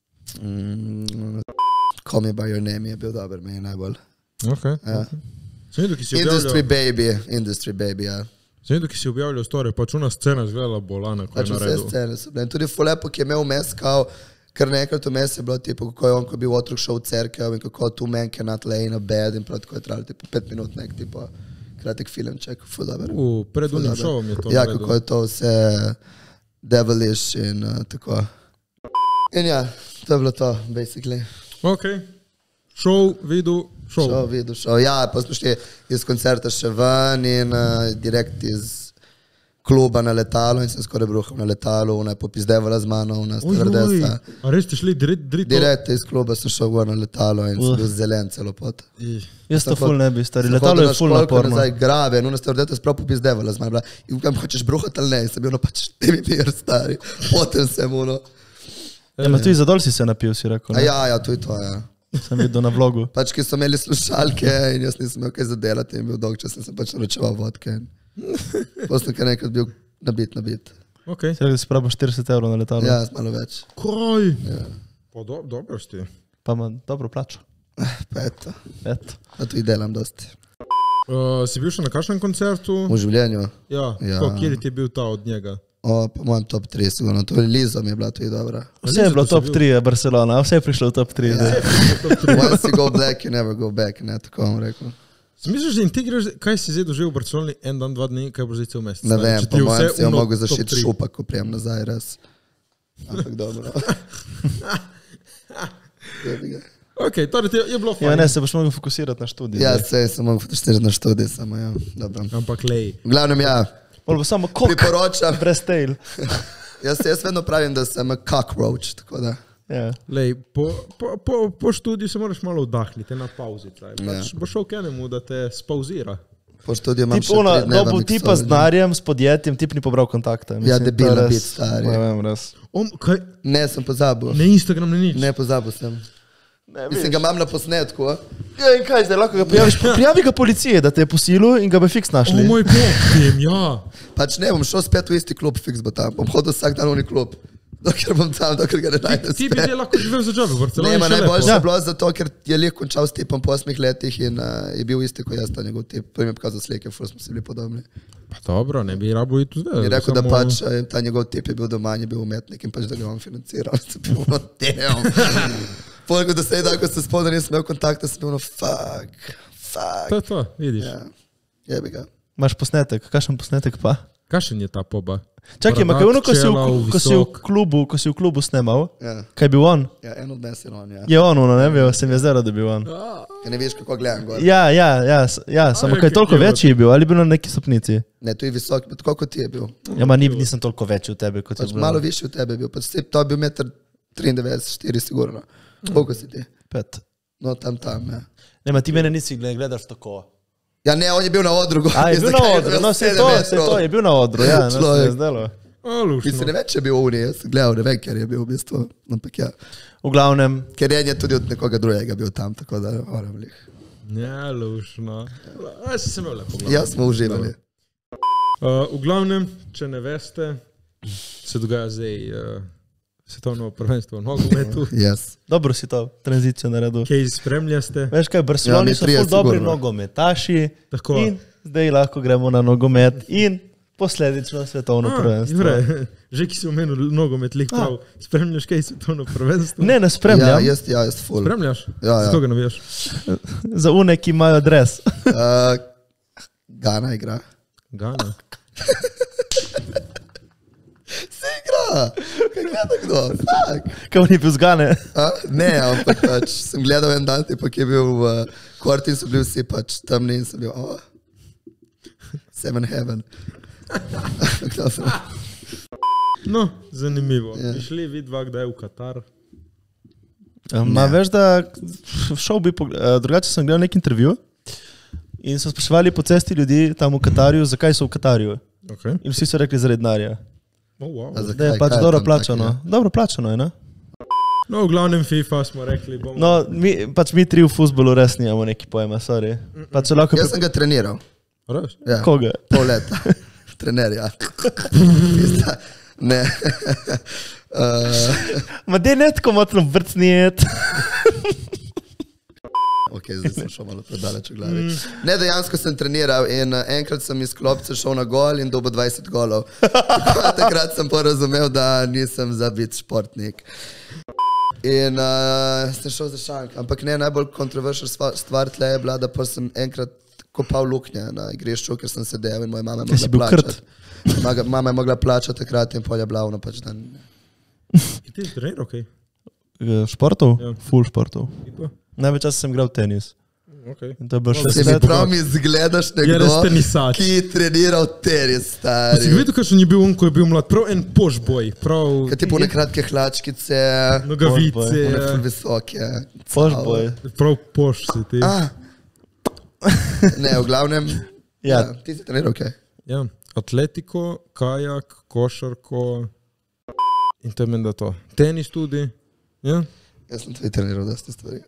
[SPEAKER 4] Mm, Call Me By Your Name je bil dober, meni najbolj.
[SPEAKER 2] Ok,
[SPEAKER 4] ja.
[SPEAKER 2] Ok. Industry
[SPEAKER 4] objavljal... baby, industry baby, ja.
[SPEAKER 2] Sem vidio, ki si objavljal story, pač una scena izgledala bolana, ko je
[SPEAKER 4] pač
[SPEAKER 2] naredil.
[SPEAKER 4] Vse scene so bile. In tudi fulepo, ki je imel vmes, kao, kar nekrat vmes je bilo, tipo, kako je on, ko bi v otrok šel v cerkev in kako two men cannot lay in a bed in prav tako je trajalo, tipo, pet minut nek, tipo, kratek filmček, ful dober.
[SPEAKER 2] U, pred unim šovom je to
[SPEAKER 4] ja,
[SPEAKER 2] naredil.
[SPEAKER 4] Kako je to vse devilish in uh, tako. In ja, to je bilo to, basically.
[SPEAKER 2] Ok. Šov, vidu, šov.
[SPEAKER 4] Šov, vidu, šov. Ja, pa smo šli iz koncerta še ven in uh, direkt iz kluba na letalo in sem skoraj bruhal na letalo, ona je popizdevala z mano, ona stevardesa.
[SPEAKER 2] A res ste šli direkt? Direkt,
[SPEAKER 4] direkt iz kluba sem šel gor na letalo in uh. sem bil zelen celo pot.
[SPEAKER 1] Jaz to ful ne bi, stari. Letalo je ful naporno.
[SPEAKER 4] Nazaj grave, ona stevardesa sprav popizdevala z mano. In kam hočeš bruhati ali ne, in sem bil, no pač ne mi mir, stari. Potem sem, ono.
[SPEAKER 1] Ja, ma tu i zadol si se napil, si rekel.
[SPEAKER 4] A ja, ja, tu i to, ja.
[SPEAKER 1] Sem videl na vlogu.
[SPEAKER 4] Pač, ki so imeli slušalke in jaz nisem imel kaj zadelati in bil dolg čas, sem pač naročeval vodke. Potem kar nekaj bil nabit, nabit.
[SPEAKER 2] Okay.
[SPEAKER 1] Se da si pravo štirideset evrov na letalo.
[SPEAKER 4] Ja, malo več.
[SPEAKER 2] Kaj?
[SPEAKER 4] Ja.
[SPEAKER 2] Pa do, dobro si.
[SPEAKER 1] Pa ima dobro plačo.
[SPEAKER 4] Pa eto.
[SPEAKER 1] Eto.
[SPEAKER 4] A tu i delam dosti.
[SPEAKER 2] Uh, si bil še na kakšnem koncertu?
[SPEAKER 4] V življenju.
[SPEAKER 2] Ja,
[SPEAKER 4] Ja.
[SPEAKER 2] ja. Kjer ti je bil ta od njega?
[SPEAKER 4] O, po mojem top tri, sigurno. To je Lizo mi je bila tudi dobra.
[SPEAKER 1] Vse je bilo top tri, je Barcelona, vse je prišlo v top tri.
[SPEAKER 4] Ja. Once you go black, you never go back, ne, tako vam rekel.
[SPEAKER 2] Smisliš, da in ti greš, kaj si zdaj doživel v Barceloni, en dan, dva dni, kaj boš zdaj cel mesec?
[SPEAKER 4] Ne vem, po mojem si jo
[SPEAKER 2] uno
[SPEAKER 4] mogo
[SPEAKER 2] top
[SPEAKER 4] zašiti
[SPEAKER 2] tri.
[SPEAKER 4] šupak, ko prijem nazaj, res. Ampak dobro.
[SPEAKER 2] Ok, torej ti je bilo
[SPEAKER 1] Ja,
[SPEAKER 2] fajn.
[SPEAKER 1] ne, se boš mogel fokusirati na študij.
[SPEAKER 4] Ja, sej sem mogo fokusirati na študij, samo ja, dobro.
[SPEAKER 2] Ampak lej.
[SPEAKER 4] V glavnem ja,
[SPEAKER 1] Bolj bo samo kok,
[SPEAKER 4] priporočam.
[SPEAKER 1] brez tail.
[SPEAKER 4] Jaz, jaz vedno pravim, da sem a cockroach, tako da.
[SPEAKER 1] Ja.
[SPEAKER 2] Lej, po, po, po, po študiju se moraš malo vdahniti, na pauzi. Pač
[SPEAKER 4] Ja.
[SPEAKER 2] boš šel k enemu, da te spauzira.
[SPEAKER 4] Po študiju imam
[SPEAKER 1] Tip
[SPEAKER 4] še
[SPEAKER 1] ono,
[SPEAKER 4] tri dneva
[SPEAKER 1] dobu tipa z
[SPEAKER 4] mixology.
[SPEAKER 1] denarjem, s podjetjem, tip ni pobral kontakta.
[SPEAKER 4] Ja,
[SPEAKER 1] Mislim,
[SPEAKER 4] debil
[SPEAKER 1] to je
[SPEAKER 4] na
[SPEAKER 1] res-
[SPEAKER 4] bit, stari.
[SPEAKER 1] Ne vem, res.
[SPEAKER 2] Om, kaj?
[SPEAKER 4] Ne, sem pozabil.
[SPEAKER 2] Ne Instagram, ne nič.
[SPEAKER 4] Ne, pozabil sem.
[SPEAKER 1] Ne,
[SPEAKER 4] Mislim, ga imam na posnetku.
[SPEAKER 1] Ja, in kaj zdaj, lahko ga prijaviš? Prijavi ga policiji, da te je posilil in ga bi fiks
[SPEAKER 2] O
[SPEAKER 1] našli.
[SPEAKER 2] moj bog, tem, ja.
[SPEAKER 4] Pač ne, bom šel spet v isti klub, fiks bo tam. Bom hodil vsak dan v uni klub. Dokler bom tam, dokler ga ne najdem
[SPEAKER 2] Ti bi
[SPEAKER 4] spet.
[SPEAKER 2] zdaj lahko živel za džabe v Barceloni.
[SPEAKER 4] Ne, ma
[SPEAKER 2] še
[SPEAKER 4] najboljše
[SPEAKER 2] lepo.
[SPEAKER 4] je bilo zato, ker je lik končal s tipom po osmih letih in uh, je bil isti kot jaz, ta njegov tip. To mi je pokazal slike, ful smo si bili podobni.
[SPEAKER 2] Pa dobro, ne bi rabo iti zdaj.
[SPEAKER 4] Je rekel, da
[SPEAKER 2] samo-
[SPEAKER 4] pač eh, ta njegov tip je bil doma, je bil umetnik in pač da ga je on financiral. Sem bil, no, damn. Polko do sedaj, ko se spomnim, nisem imel kontakta, sem bil, no, fuck, fuck.
[SPEAKER 2] To je to, vidiš.
[SPEAKER 4] Ja, jebi ga.
[SPEAKER 1] Imaš posnetek, kakšen posnetek pa?
[SPEAKER 2] Kakšen je ta poba?
[SPEAKER 1] Čakaj, ma kaj ono, ko si, v,
[SPEAKER 2] Čelav,
[SPEAKER 1] ko, si v
[SPEAKER 2] visok.
[SPEAKER 1] klubu, ko si v klubu snemal,
[SPEAKER 4] Ja,
[SPEAKER 1] kaj je bil on?
[SPEAKER 4] ja en od nas je on, ja.
[SPEAKER 1] Je on, ono, ne vem, se mi je zdelo, da je bil on.
[SPEAKER 4] Ker ne veš, kako gledam gor.
[SPEAKER 1] Ja, ja, ja, s- ja samo
[SPEAKER 2] je,
[SPEAKER 1] kaj
[SPEAKER 2] ki-
[SPEAKER 1] toliko
[SPEAKER 2] ki je
[SPEAKER 1] večji je bil, ali je bil na neki stopnici?
[SPEAKER 4] Ne, tu je visok, tako kot ti je bil.
[SPEAKER 1] Ja, ma ni, nisem toliko večji od tebe, kot je
[SPEAKER 4] Pač
[SPEAKER 1] bil.
[SPEAKER 4] malo višji od tebe je bil, pač si, to je bil meter triindevetdeset, štiri sigurno. Koliko si ti?
[SPEAKER 1] Pet.
[SPEAKER 4] No, tam, tam, ja.
[SPEAKER 1] Ne, ma ti mene nisi gled- gledaš tako.
[SPEAKER 4] Ja, ne, on je bil na odru. gor,
[SPEAKER 1] A, je bil na
[SPEAKER 4] zakaj
[SPEAKER 1] odru,
[SPEAKER 4] bil
[SPEAKER 1] no, se
[SPEAKER 4] sedem
[SPEAKER 1] to, se
[SPEAKER 4] metrov?
[SPEAKER 1] to, je bil na odru, ja, no, se mi je
[SPEAKER 4] Človek.
[SPEAKER 1] zdelo.
[SPEAKER 4] Mislim, ne več, če je bil v Uniji, jaz sem gledal, ne vem, ker je bil v bistvu, ampak ja.
[SPEAKER 1] V glavnem,
[SPEAKER 4] Ker en je tudi od nekoga drugega bil tam, tako da moram lih.
[SPEAKER 2] Ja, lušno. Ja, si se imel lepo. glavno.
[SPEAKER 4] Ja, smo uživali.
[SPEAKER 2] Uh, v glavnem, če ne veste, se dogaja zdaj uh, svetovno prvenstvo v nogometu.
[SPEAKER 4] Yes.
[SPEAKER 1] dobro si to tranzicijo naredil.
[SPEAKER 2] Kaj spremljaste?
[SPEAKER 1] Veš kaj, v Barceloni
[SPEAKER 4] Ja, mi
[SPEAKER 1] so
[SPEAKER 4] trije
[SPEAKER 1] ful dobri
[SPEAKER 4] sigurno.
[SPEAKER 1] nogometaši
[SPEAKER 2] Tako.
[SPEAKER 1] in zdaj lahko gremo na nogomet in posledično svetovno prvenstvo.
[SPEAKER 2] Jure, že ki si omenil nogomet, lik prav. Spremljaš kaj svetovno prvenstvo?
[SPEAKER 1] Ne, ne
[SPEAKER 4] Ja,
[SPEAKER 1] spremljam,
[SPEAKER 4] jaz, ja, jaz full.
[SPEAKER 2] Spremljaš?
[SPEAKER 4] Ja, ja.
[SPEAKER 2] Z koga navijaš?
[SPEAKER 1] za une, ki imajo dres.
[SPEAKER 4] Uh, Gana igra.
[SPEAKER 2] Gana.
[SPEAKER 4] Se igra! Kaj gleda kdo? Fuck!
[SPEAKER 1] Kaj ni bil zgane.
[SPEAKER 4] A? Ne, ampak pač sem gledal en dan, pa ki je bil v uh, kvarti in so bili vsi pač temni in sem bil, oh, seven heaven.
[SPEAKER 2] No, zanimivo.
[SPEAKER 4] Ja.
[SPEAKER 2] Bi šli vidva kdaj v Katar?
[SPEAKER 1] Ma veš, da šel bi, pog- eh, drugače sem gledal nek intervju in so spraševali po cesti ljudi tam v Katarju, zakaj so v Katarju.
[SPEAKER 2] Okay.
[SPEAKER 1] In vsi so rekli zaradi denarja.
[SPEAKER 2] Oh, wow.
[SPEAKER 4] A zakaj?
[SPEAKER 1] Da je pač
[SPEAKER 4] Kaj je
[SPEAKER 1] dobro
[SPEAKER 4] tam
[SPEAKER 1] plačano.
[SPEAKER 4] takega?
[SPEAKER 1] Dobro plačano je, ne?
[SPEAKER 2] No, v glavnem FIFA smo rekli, bomo...
[SPEAKER 1] No, mi, pač mi tri v futbolu res nimamo neki pojma, sorry. Pač lahko
[SPEAKER 4] Jaz sem ga treniral.
[SPEAKER 2] Res?
[SPEAKER 4] Ja,
[SPEAKER 1] Koga?
[SPEAKER 4] pol leta. Trener, ja. Pizda. Ne. uh,
[SPEAKER 1] Ma dej netko motno vrcnijet.
[SPEAKER 4] ok, zdaj sem šel malo predaleč v glavi. Ne, dejansko sem treniral in uh, enkrat sem iz klopce šel na gol in dobil dvajset golov. Tako da takrat sem porazumel, da nisem za biti športnik. In uh, sem šel za šank, ampak ne, najbolj kontroversialna stva- stvar tle je bila, da pa sem enkrat kopal luknje na igrišču, ker sem sedel in moja mama je
[SPEAKER 1] si
[SPEAKER 4] mogla
[SPEAKER 1] bil krt?
[SPEAKER 4] plačati. Maga- Mama je mogla plačati takrat in polje blavno pač dan.
[SPEAKER 2] In ti si trener, ok.
[SPEAKER 1] Športov?
[SPEAKER 2] Ja.
[SPEAKER 1] Full športov.
[SPEAKER 2] In pa?
[SPEAKER 1] Največ časa sem igral tenis.
[SPEAKER 2] Okay.
[SPEAKER 1] In to je bilo
[SPEAKER 2] No,
[SPEAKER 1] še
[SPEAKER 4] Se mi
[SPEAKER 1] svet.
[SPEAKER 4] prav mi zgledaš
[SPEAKER 2] Je res
[SPEAKER 4] nekdo,
[SPEAKER 2] tenisač.
[SPEAKER 4] ki je treniral tenis,
[SPEAKER 2] Si
[SPEAKER 4] stari.
[SPEAKER 2] videl, kakšen je bil on, ko je bil mlad? Prav en pošboj, prav
[SPEAKER 4] Kaj ti pune kratke hlačkice,
[SPEAKER 2] nogavice.
[SPEAKER 4] one ful visoke.
[SPEAKER 1] Pošboj.
[SPEAKER 2] Prav poš si ti.
[SPEAKER 4] Ah. Ne, v glavnem,
[SPEAKER 1] Ja.
[SPEAKER 4] ja, ti si treniral, kaj?
[SPEAKER 2] Ja. Atletiko, kajak, košarko in to je menda to. Tenis tudi. Ja.
[SPEAKER 4] Jaz sem tudi treniral dosta stvari.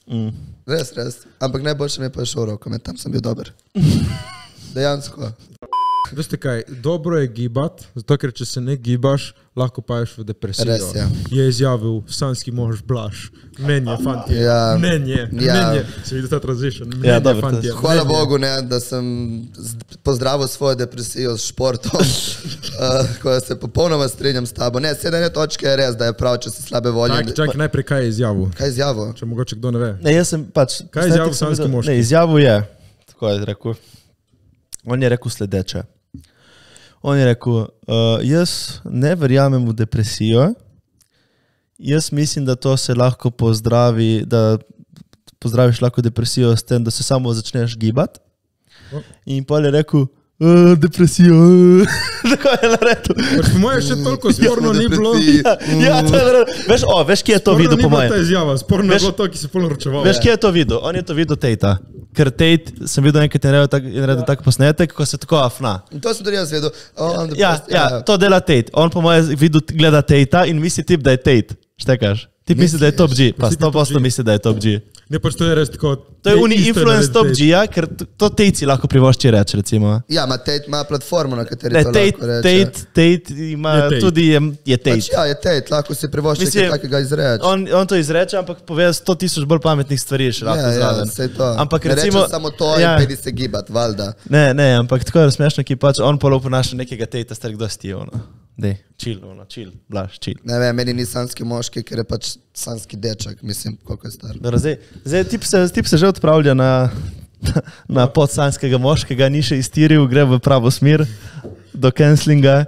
[SPEAKER 1] Mm.
[SPEAKER 4] Res, res. Ampak najboljše mi je pa šel rokomet, tam sem bil dober. Dejansko.
[SPEAKER 2] Veste kaj, dobro je gibat, zato ker če se ne gibaš, lahko paješ v depresijo.
[SPEAKER 4] Res, ja.
[SPEAKER 2] Je izjavil sanski mož Blaž. Mnenje, fantje.
[SPEAKER 4] Ja.
[SPEAKER 2] Mnenje,
[SPEAKER 4] Ja.
[SPEAKER 2] mnenje. Se vidi ta transition. Mnenje,
[SPEAKER 1] Ja, dobro,
[SPEAKER 2] fantje.
[SPEAKER 4] Hvala
[SPEAKER 2] Mnenje.
[SPEAKER 4] Bogu, ne, da sem z- pozdravil svojo depresijo s športom, uh, ko se popolnoma strinjam s tabo. Ne, sedanje točke je res, da je prav, če si slabe volje.
[SPEAKER 2] Čak, čak, najprej kaj je izjavil?
[SPEAKER 4] Kaj izjavo?
[SPEAKER 2] Če mogoče kdo ne ve.
[SPEAKER 1] Ne, jaz sem pač...
[SPEAKER 2] Kaj je izjavil
[SPEAKER 1] posnetek sem
[SPEAKER 2] sanjski
[SPEAKER 1] videl-
[SPEAKER 2] moški?
[SPEAKER 1] Ne, izjavil je, tako je rekel. On je rekel sledeče. On je rekel, uh, jaz ne verjamem v depresijo, jaz mislim, da to se lahko pozdravi, da pozdraviš lahko depresijo s tem, da se samo začneš gibati. In pol je rekel, uh, depresijo, uh. tako je naredil.
[SPEAKER 2] Pač po mojem še toliko sporno ni bilo.
[SPEAKER 1] Ja, ja, to je naredil. Veš, o, veš, kje je to
[SPEAKER 2] Sporno
[SPEAKER 1] videl,
[SPEAKER 2] ni
[SPEAKER 1] po
[SPEAKER 2] bila ta
[SPEAKER 1] mojem?
[SPEAKER 2] izjava, sporno
[SPEAKER 1] Veš-
[SPEAKER 2] je bilo to, ki se polno ročeval.
[SPEAKER 1] Veš, kje je to videl? On je to videl Tejta. Ker Tate, sem videl enkrat je naredil tak, je naredil tak posnetek, ko se tako afna.
[SPEAKER 4] In to sem tudi jaz vedel. Oh,
[SPEAKER 1] Ja, ja, to dela Tate. On po mojem videl, gleda Tejta in misli tip, da je Tate. Štekaš? Ti misli, da je top G. Pa
[SPEAKER 2] Misli,
[SPEAKER 1] sto
[SPEAKER 2] top
[SPEAKER 1] posto
[SPEAKER 2] G.
[SPEAKER 1] misli, da je top G.
[SPEAKER 2] Ne, pač to je res tako.
[SPEAKER 1] To je uni
[SPEAKER 2] isto
[SPEAKER 1] influence
[SPEAKER 2] narediti.
[SPEAKER 1] top G-ja, ker t- to Tate si lahko privošči reči, recimo.
[SPEAKER 4] Ja, ima Tate ima platformo, na kateri
[SPEAKER 1] Ne,
[SPEAKER 4] to
[SPEAKER 1] Tate,
[SPEAKER 4] lahko reče.
[SPEAKER 1] Tate, Tate ima
[SPEAKER 2] Je Tate.
[SPEAKER 1] tudi, je, je
[SPEAKER 4] Pač
[SPEAKER 1] Tate.
[SPEAKER 4] ja, je Tate, lahko si privošči
[SPEAKER 1] Mislim,
[SPEAKER 4] kaj takega izreči.
[SPEAKER 1] On, on to izreče, ampak pove sto tisoč bolj pametnih stvari še lahko
[SPEAKER 4] Ja, ja,
[SPEAKER 1] zraven.
[SPEAKER 4] sej to.
[SPEAKER 1] Ampak
[SPEAKER 4] ne
[SPEAKER 1] recimo,
[SPEAKER 4] reče samo to
[SPEAKER 1] ja.
[SPEAKER 4] in pedi se gibat, valjda.
[SPEAKER 1] Ne, ne, ampak tako je smešno, ki pač on polo ponaša nekega Tejta, star kdo si ti, ono. Dej, chill, ono, chill, blaš, chill.
[SPEAKER 4] Ne vem, meni ni sanski moški, ker je pač sanski deček, mislim, koliko je star.
[SPEAKER 1] Dobro, zdaj, zdaj tip, se, tip se že odpravlja na, na podsanskega moškega, ni še iztiril, gre v pravo smer do cancelinga.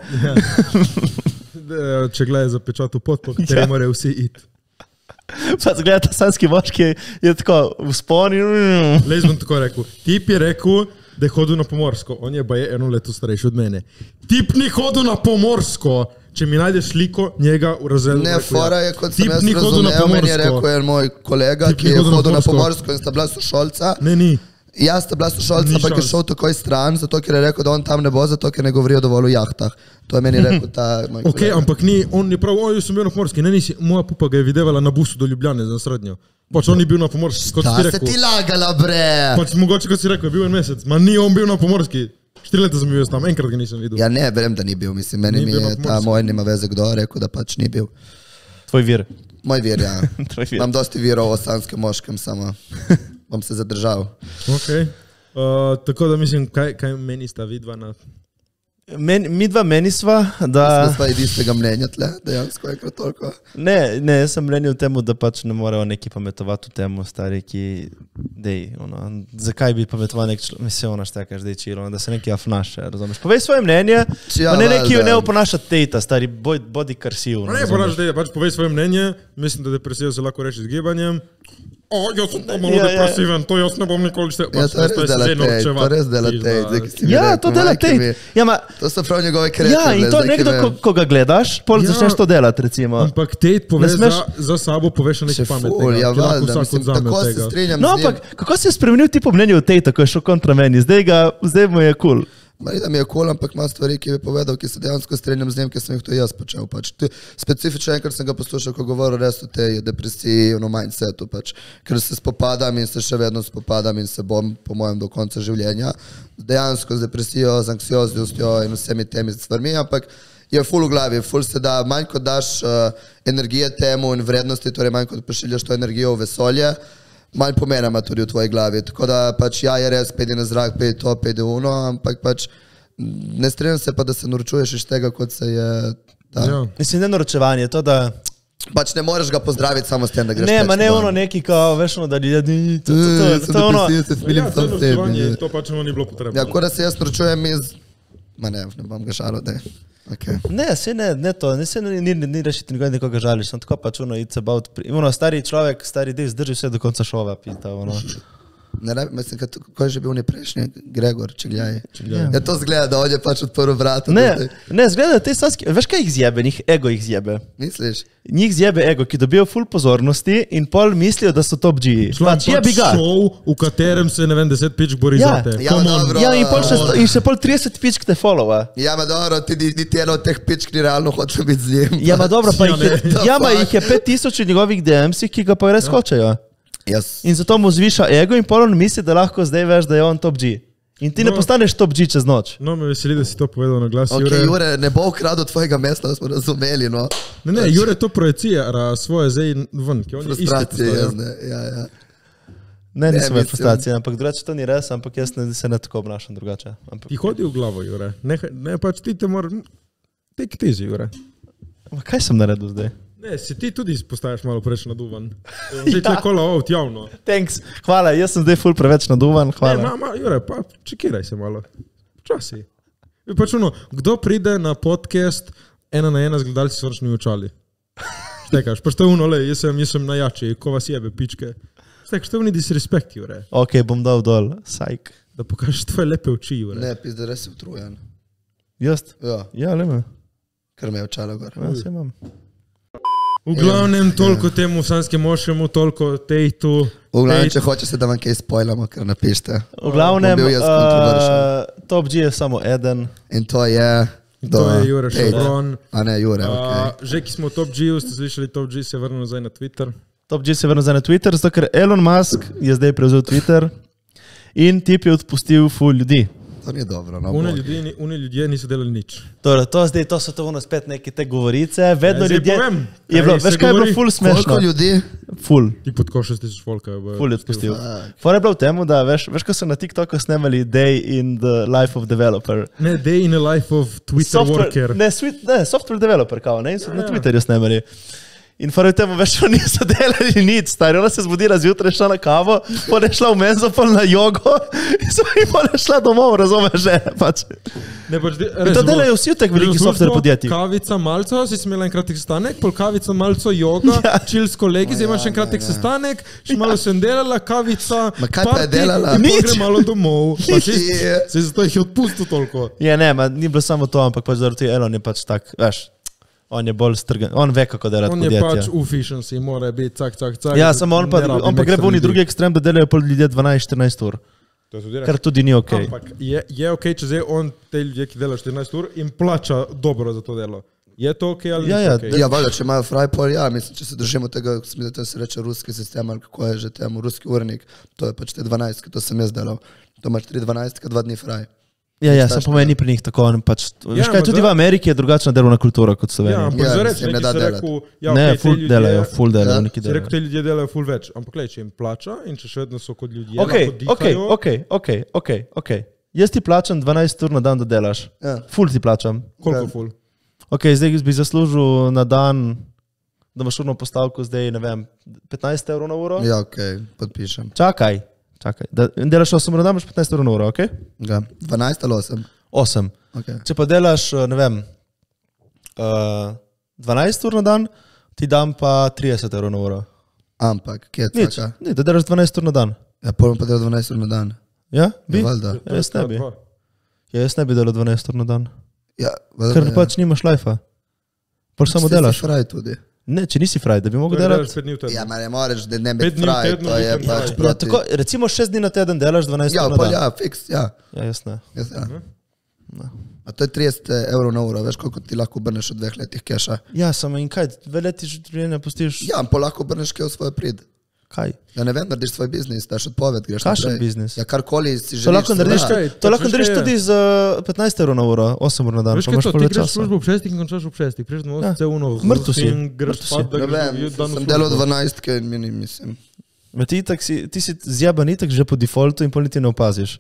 [SPEAKER 2] Eh, Če gledaj za pečat v pot, po kateri
[SPEAKER 1] Ja.
[SPEAKER 2] morajo vsi iti.
[SPEAKER 1] Pa zgleda, ta sanski moški je, je tako v sponi.
[SPEAKER 2] Lej bom tako rekel. Tip je rekel, da je hodil na Pomorsko. On je baje eno leto starejši od mene. Tip ni hodil na Pomorsko. Če mi najdeš sliko njega v razredu.
[SPEAKER 4] Ne,
[SPEAKER 2] rekel,
[SPEAKER 4] fora je, kot sem
[SPEAKER 2] Tip
[SPEAKER 4] jaz
[SPEAKER 2] ni hodil na
[SPEAKER 4] razumel, meni je
[SPEAKER 2] Pomorsko.
[SPEAKER 4] rekel en moj kolega,
[SPEAKER 2] Tip
[SPEAKER 4] ki
[SPEAKER 2] ni
[SPEAKER 4] je
[SPEAKER 2] hodil na
[SPEAKER 4] hodil na
[SPEAKER 2] Pomorsko.
[SPEAKER 4] Pomorsko in sta bila sošolca.
[SPEAKER 2] Ne, ni.
[SPEAKER 4] Jaz sta bila sošolca,
[SPEAKER 2] Ni
[SPEAKER 4] ampak je
[SPEAKER 2] šans.
[SPEAKER 4] šel takoj stran, zato ker je rekel, da on tam ne bo, zato ker ne govorijo dovolj o jahtah. To je meni rekel ta moj
[SPEAKER 2] Ok,
[SPEAKER 4] kolega.
[SPEAKER 2] ampak ni, on je prav, oj, jaz sem bil na Pomorski. Ne, nisi, moja pupa ga je videvala na busu do Ljubljane za srednjo. Pač on ni bil na Pomorski, kot
[SPEAKER 4] Ta
[SPEAKER 2] si
[SPEAKER 4] se
[SPEAKER 2] rekel.
[SPEAKER 4] ti lagala, bre!
[SPEAKER 2] Pač mogoče, kot si rekel, je bil en mesec. Ma ni on bil na Pomorski. Štiri leta sem bil jaz tam, enkrat ga nisem videl.
[SPEAKER 4] Ja, ne, verjam, da ni bil, mislim, meni
[SPEAKER 2] Ni
[SPEAKER 4] mi
[SPEAKER 2] bil na
[SPEAKER 4] je ta
[SPEAKER 2] Pomorskem.
[SPEAKER 4] moj nima veze, kdo je rekel, da pač ni bil.
[SPEAKER 1] Tvoj vir.
[SPEAKER 4] Moj vir, ja.
[SPEAKER 1] Tvoj vir.
[SPEAKER 4] Imam dosti virov o sanskem moškem, samo bom se zadržal.
[SPEAKER 2] Okay. Uh, tako da mislim, kaj, kaj meni sta vidva na...
[SPEAKER 1] Men, mi dva meni sva, da...
[SPEAKER 4] Smo sva edistega mnenja tle, dejansko enkrat toliko.
[SPEAKER 1] Ne, ne, jaz sem mnenil temu, da pač ne morejo neki pametovati v temu, stari, ki, dej, ono, zakaj bi pametoval nek človek, mislim, ono štekaš, dej, čilo, da se neki afnaše, razumeš. Povej svoje mnenje,
[SPEAKER 4] Ja,
[SPEAKER 1] pa ne neki
[SPEAKER 4] valjda.
[SPEAKER 1] ne oponaša Tejta, stari, boj, bodi kar si, ono,
[SPEAKER 2] Ne, poraž, da je pač povej svoje mnenje, mislim, da depresijo se lahko reši z gibanjem. O, jaz sem pa malo
[SPEAKER 1] Ja, ja.
[SPEAKER 2] depresiven, to jaz ne bom nikoli šte...
[SPEAKER 4] Ja, to res dela Tate, to res dela Tate. zdaj, ki si mi
[SPEAKER 1] Ja,
[SPEAKER 4] rekel,
[SPEAKER 1] to dela
[SPEAKER 4] majke
[SPEAKER 1] Tate.
[SPEAKER 4] mi.
[SPEAKER 1] Ja, ma,
[SPEAKER 4] To so prav njegove kreative.
[SPEAKER 1] ja, in to
[SPEAKER 4] zdaj, ki
[SPEAKER 1] nekdo,
[SPEAKER 4] vem.
[SPEAKER 1] ko, ko ga gledaš, pol
[SPEAKER 2] Ja.
[SPEAKER 1] začneš to delati, recimo.
[SPEAKER 2] Ampak Tate pove
[SPEAKER 1] Ne smeš-
[SPEAKER 2] za, za sabo, pove še nekaj
[SPEAKER 4] Še ful,
[SPEAKER 2] pametnega,
[SPEAKER 4] ja,
[SPEAKER 2] ki lahko
[SPEAKER 4] valjda,
[SPEAKER 2] vsak
[SPEAKER 4] mislim,
[SPEAKER 2] odzame
[SPEAKER 4] tako
[SPEAKER 2] od
[SPEAKER 4] se
[SPEAKER 2] tega.
[SPEAKER 4] strinjam
[SPEAKER 1] No,
[SPEAKER 4] z njim.
[SPEAKER 1] ampak kako si je spremenil ti po mnenju Tejta, ko je šel kontra meni, zdaj ga, zdaj mu je kul. Cool.
[SPEAKER 4] Mari, da mi je kul, ampak ima stvari, ki bi povedal, ki se dejansko strinjam z njim, ki sem jih to jaz počel. Pač. Tu, specifično enkrat sem ga poslušal, ko govoril res o tej depresiji in o mindsetu, pač. Ker se spopadam in se še vedno spopadam in se bom, po mojem, do konca življenja. Dejansko z depresijo, z anksioznostjo in vsemi temi stvarmi, ampak je ful v glavi, ful se da, manj kot daš uh, energije temu in vrednosti, torej manj kot pošiljaš to energijo v vesolje, manj pomena ima tudi v tvoji glavi. Tako da pač ja, je res, pedi na zrak, pedi to, pedi uno, ampak pač ne strinjam se pa, da se naročuješ iz tega, kot se je. Da.
[SPEAKER 2] Ja.
[SPEAKER 1] Mislim, ne naročevanje, to da...
[SPEAKER 4] Pač ne moreš ga pozdraviti samo s tem, da greš.
[SPEAKER 1] Ne,
[SPEAKER 4] teč
[SPEAKER 1] ma ne
[SPEAKER 4] dol.
[SPEAKER 1] ono neki, kao, veš ono, da ljudje, to, to, to,
[SPEAKER 4] Eh,
[SPEAKER 1] to,
[SPEAKER 4] sem
[SPEAKER 1] to je ono...
[SPEAKER 4] depresiv, se smilim
[SPEAKER 2] Ja,
[SPEAKER 4] sam
[SPEAKER 2] to
[SPEAKER 4] sebi.
[SPEAKER 2] naročevanje, to pač ono ni bilo potrebno.
[SPEAKER 4] Ja, ko da se jaz naročujem iz... Ma ne, ne bom ga šalo, da je. Okay.
[SPEAKER 1] Ne, se ne, ne to, ne se ni, ni, ni rešiti nikoga nekoga žališ, sem tako pač ono, it's about, ono, stari človek, stari del, zdrži vse do konca šova, pita, ono.
[SPEAKER 4] Ne, ne, mislim, kad, ko je že bil neprejšnji, Gregor, če gledaj.
[SPEAKER 1] Ja.
[SPEAKER 4] Ja, to zgleda, da on je pač odprl vrata.
[SPEAKER 1] Ne,
[SPEAKER 4] da zdaj-
[SPEAKER 1] ne, zgleda, te saski, veš kaj jih zjebe, njih ego jih zjebe.
[SPEAKER 4] Misliš?
[SPEAKER 1] Njih zjebe ego, ki dobijo full pozornosti in pol mislijo, da so top G.
[SPEAKER 2] Član
[SPEAKER 1] Pač je bi ga.
[SPEAKER 2] šov, v katerem se, ne vem, deset pičk bori
[SPEAKER 1] Ja.
[SPEAKER 2] zate.
[SPEAKER 4] Ja,
[SPEAKER 2] Come on.
[SPEAKER 4] dobro.
[SPEAKER 1] Ja, in pol še, sto, in še pol trideset pičk te followa.
[SPEAKER 4] Ja, ma dobro, ti ni- niti eno od teh pičk ni realno hotel biti z njim.
[SPEAKER 1] Ja, ma dobro, pa
[SPEAKER 2] Ja,
[SPEAKER 1] jih je,
[SPEAKER 2] ne.
[SPEAKER 1] ja, ma jih je pet tisoč v njegovih D M-sih, ki ga pa res hočejo.
[SPEAKER 4] Jaz,
[SPEAKER 1] In zato mu zviša ego in pol on misli, da lahko zdaj veš, da je on top G. In ti no. ne postaneš top G čez noč.
[SPEAKER 2] No, me veseli, da si to povedal na glas,
[SPEAKER 4] okay,
[SPEAKER 2] Jure.
[SPEAKER 4] Jure, ne bo ukradel tvojega mesta, da smo razumeli, no.
[SPEAKER 2] Ne, ne, Jure to projecira svoje zdaj ven, ki on je isti.
[SPEAKER 4] Frustracije, jaz ne, ja, ja.
[SPEAKER 1] Ne, nisem
[SPEAKER 4] Ne,
[SPEAKER 1] več
[SPEAKER 4] mislim-
[SPEAKER 1] frustracije, ampak drugače to ni res, ampak jaz ne, se ne tako obnašam drugače. Ampak,
[SPEAKER 2] Ti hodi v glavo, Jure. Ne, ne pač ti te mora... Take it easy, Jure.
[SPEAKER 1] ampak kaj sem naredil zdaj?
[SPEAKER 2] Ne, si ti tudi postaješ malo preveč naduvan. Zdaj tle kola out javno.
[SPEAKER 1] Thanks, hvala, jaz sem zdaj ful preveč naduvan,
[SPEAKER 2] Ne,
[SPEAKER 1] hvala.
[SPEAKER 2] ma, ma, Jure, pa čekiraj se malo. Počasi. Pač ono, kdo pride na podcast ena na ena z gledalci s vršnimi očali? Stekaš, pač to je ono, le, jaz sem, jaz sem najjači, ko vas jebe, pičke. Stekaš, to je oni disrespect, Jure.
[SPEAKER 1] Ok, bom dal dol, sajk.
[SPEAKER 2] Da pokažeš tvoje lepe oči, Jure.
[SPEAKER 4] Ne, pizda, res si utrujen.
[SPEAKER 1] Jaz?
[SPEAKER 4] Ja,
[SPEAKER 1] Ja, lema.
[SPEAKER 4] ker me je očala gor.
[SPEAKER 1] Ja, se imam.
[SPEAKER 2] V glavnem, toliko temu Sanskem mošemu, toliko tejtu.
[SPEAKER 4] V glavnem,
[SPEAKER 2] Tejtu.
[SPEAKER 4] če hočete, da vam kaj spoilamo, ker napište.
[SPEAKER 1] V glavnem,
[SPEAKER 4] Bom bil jaz kontroversial.
[SPEAKER 1] uh, top G je samo eden.
[SPEAKER 4] In to je...
[SPEAKER 2] In to je Jure Šobron.
[SPEAKER 4] A ne, Jure,
[SPEAKER 2] Uh,
[SPEAKER 4] okej.
[SPEAKER 2] že ki smo v Top G-u, ste slišali, Top G se je vrnil nazaj na Twitter.
[SPEAKER 1] Top G se vrne za na Twitter, zato ker Elon Musk je zdaj prevzel Twitter in tip je odpustil ful ljudi.
[SPEAKER 4] To ni dobro, no.
[SPEAKER 2] Une
[SPEAKER 4] bog.
[SPEAKER 2] ljudje, ni- une ljudje niso delali nič.
[SPEAKER 1] Torej, to zdaj, to so to ono spet neke te govorice, vedno
[SPEAKER 2] Ja, zdaj
[SPEAKER 1] ljudje...
[SPEAKER 2] povem,
[SPEAKER 1] je
[SPEAKER 2] kaj
[SPEAKER 1] bilo,
[SPEAKER 2] se
[SPEAKER 1] veš kaj je bilo
[SPEAKER 2] govori?
[SPEAKER 1] ful smešno?
[SPEAKER 4] Koliko ljudi?
[SPEAKER 1] Ful.
[SPEAKER 2] Ti pod šest tisoč volka.
[SPEAKER 1] Ful je odpustil. Fora je bilo v temu, da veš, veš, ko so na TikToku snemali Day in the Life of Developer.
[SPEAKER 2] Ne, day in a life of Twitter worker.
[SPEAKER 1] ne, sweet, ne, software developer, kao, ne, in so na Twitterju snemali. In fora je temu, veš, oni niso delali nič, stari, ona se zbudila zjutraj, šla na kavo, pol je šla v menzo, pol na jogo in so jim pol je šla domov, razumeš, že, pač.
[SPEAKER 2] Ne, pač, de,
[SPEAKER 1] In to delajo vsi v teh velikih software podjetjih.
[SPEAKER 2] Kavica, malco, si smela en kratek sestanek, pol kavica, malco, joga,
[SPEAKER 1] Ja.
[SPEAKER 2] chill s kolegi, zdaj imaš en kratek sestanek, še malo sem delala, kavica,
[SPEAKER 4] Ma kaj pa je
[SPEAKER 2] party,
[SPEAKER 4] delala?
[SPEAKER 2] in pol
[SPEAKER 1] Nič.
[SPEAKER 2] gre malo domov. Pa si,
[SPEAKER 4] Je.
[SPEAKER 2] si zato jih je odpustil toliko.
[SPEAKER 1] Ja, ne, ma, ni bilo samo to, ampak pač zaradi tega Elon je pač tak, veš, on je bolj strgan, on ve, kako delati
[SPEAKER 2] On je
[SPEAKER 1] podjetja.
[SPEAKER 2] pač efficiency, mora biti cak, cak, cak.
[SPEAKER 1] Ja, samo on pa,
[SPEAKER 2] ne rabi
[SPEAKER 1] on pa gre v
[SPEAKER 2] ekstra
[SPEAKER 1] oni
[SPEAKER 2] ljudi.
[SPEAKER 1] drugi ekstrem, da delajo pol ljudje dvanajst štirinajst ur,
[SPEAKER 2] To je tudi res.
[SPEAKER 1] kar tudi ni ok.
[SPEAKER 2] Ampak je, je ok, če zdaj on te ljudje, ki delajo štirinajst ur in plača dobro za to delo. Je to ok ali
[SPEAKER 1] Ja,
[SPEAKER 2] ni
[SPEAKER 1] ja,
[SPEAKER 2] ok?
[SPEAKER 4] Ja, valjda, če imajo fraj pol, ja, mislim, če se držimo tega, mislim, da to se reče ruski sistem, ali kako je že temu, ruski urnik, to je pač te dvanajst, to sem jaz delal. To imaš tri dvanajst, dva dni fraj.
[SPEAKER 1] Ja, ja,
[SPEAKER 4] Staš
[SPEAKER 1] samo pomeni pri njih tako, on pač,
[SPEAKER 2] Ja,
[SPEAKER 1] veš kaj,
[SPEAKER 2] ma
[SPEAKER 1] tudi
[SPEAKER 2] da-
[SPEAKER 1] v Ameriki je drugačna delovna kultura kot v
[SPEAKER 2] Ja,
[SPEAKER 1] Sloveniji.
[SPEAKER 2] ampak
[SPEAKER 4] Ja,
[SPEAKER 2] za reči,
[SPEAKER 4] mislim, ne
[SPEAKER 2] neki
[SPEAKER 4] da
[SPEAKER 2] si
[SPEAKER 4] delati.
[SPEAKER 2] rekel, ja,
[SPEAKER 1] Ne,
[SPEAKER 2] okej, te
[SPEAKER 1] ful
[SPEAKER 2] ljudje-
[SPEAKER 1] delajo, ful delajo,
[SPEAKER 4] Ja.
[SPEAKER 1] neki
[SPEAKER 2] Si rekel,
[SPEAKER 1] delajo.
[SPEAKER 2] te ljudje delajo ful več, ampak glej, če jim plača in če še vedno so kot ljudje,
[SPEAKER 1] Ok,
[SPEAKER 2] lahko
[SPEAKER 1] ok,
[SPEAKER 2] dihajo,
[SPEAKER 1] ok, ok, ok, ok. Jaz ti plačam dvanajst ur na dan, da delaš.
[SPEAKER 4] Ja.
[SPEAKER 1] Ful ti plačam.
[SPEAKER 2] koliko
[SPEAKER 4] Ja.
[SPEAKER 2] ful?
[SPEAKER 1] Ok, zdaj bi zaslužil na dan, da imaš urno postavko zdaj, ne vem, petnajst evrov na uro.
[SPEAKER 4] Ja, okej, podpišem.
[SPEAKER 1] Čakaj, čakaj. Da, delaš osem ur na dan, imaš petnajst evrov na uro, ok?
[SPEAKER 4] Ja. dvanajst ali osem?
[SPEAKER 1] osem.
[SPEAKER 4] Okay.
[SPEAKER 1] Če pa delaš, ne vem, uh, dvanajst ur na dan, ti dam pa trideset evrov na uro.
[SPEAKER 4] Ampak, kje je
[SPEAKER 1] Nič,
[SPEAKER 4] taka?
[SPEAKER 1] ni, da delaš dvanajst ur na dan.
[SPEAKER 4] Ja, pol pa delal dvanajst ur na dan.
[SPEAKER 1] Ja, bi?
[SPEAKER 4] Ja, valjda.
[SPEAKER 1] Ja, jaz ne bi.
[SPEAKER 2] Dva.
[SPEAKER 1] Ja, jaz ne bi delal dvanajst ur na dan.
[SPEAKER 4] Ja, valjda.
[SPEAKER 1] Ker
[SPEAKER 4] ja.
[SPEAKER 1] pač nimaš lajfa. Pač samo
[SPEAKER 4] Saj si
[SPEAKER 1] delaš.
[SPEAKER 4] fraj tudi.
[SPEAKER 1] Ne, če nisi fraj, da bi mogel
[SPEAKER 2] To je
[SPEAKER 1] delati.
[SPEAKER 2] delaš pet dni v tednu.
[SPEAKER 4] Ja, ma ne moreš, da ne bi
[SPEAKER 2] Pet dni v
[SPEAKER 4] fraj,
[SPEAKER 2] tednu,
[SPEAKER 4] to je
[SPEAKER 2] vikend
[SPEAKER 4] pač
[SPEAKER 2] fraj.
[SPEAKER 1] Ja,
[SPEAKER 4] proti.
[SPEAKER 1] tako, recimo šest dni na teden delaš dvanajst
[SPEAKER 4] Ja,
[SPEAKER 1] ur na
[SPEAKER 4] pol
[SPEAKER 1] dan.
[SPEAKER 4] ja, fiks, ja.
[SPEAKER 1] Ja, jaz ne.
[SPEAKER 4] Jaz, ja. A to je trideset evrov na uro, veš, koliko ti lahko obrneš v dveh letih keša.
[SPEAKER 1] Ja, samo in kaj, dve leti življenja pustiš.
[SPEAKER 4] Ja, pa lahko obrneš kaj v svoj prid.
[SPEAKER 1] Kaj?
[SPEAKER 4] Ja, ne vem, narediš svoj biznis, daš odpoved, greš
[SPEAKER 1] Kakšen
[SPEAKER 4] naprej.
[SPEAKER 1] biznis?
[SPEAKER 4] Ja, karkoli si želiš.
[SPEAKER 1] To lahko narediš,
[SPEAKER 4] seveda.
[SPEAKER 2] Kaj,
[SPEAKER 1] to
[SPEAKER 2] pač
[SPEAKER 1] lahko
[SPEAKER 2] veš,
[SPEAKER 1] narediš
[SPEAKER 2] kaj je?
[SPEAKER 1] tudi z uh, petnajst evrov na uro, osem ur na dan.
[SPEAKER 2] Veš
[SPEAKER 1] pa
[SPEAKER 2] kaj
[SPEAKER 1] imaš
[SPEAKER 2] to,
[SPEAKER 1] pol
[SPEAKER 2] ti
[SPEAKER 1] več
[SPEAKER 2] greš v
[SPEAKER 1] časa.
[SPEAKER 2] službo ob šestih in končaš ob šestih, priješ domov,
[SPEAKER 1] Ja.
[SPEAKER 2] vse uno,
[SPEAKER 1] Mrtev si.
[SPEAKER 2] in greš
[SPEAKER 1] Mrtev si.
[SPEAKER 2] spat, da
[SPEAKER 4] Ne
[SPEAKER 2] greš
[SPEAKER 4] vem,
[SPEAKER 2] v dan v
[SPEAKER 4] sem delal
[SPEAKER 2] službo.
[SPEAKER 4] dvanajstke in meni, mislim.
[SPEAKER 1] Ma Ti, itak si, ti si zjeba nitak že po defaultu in pol niti ne opaziš.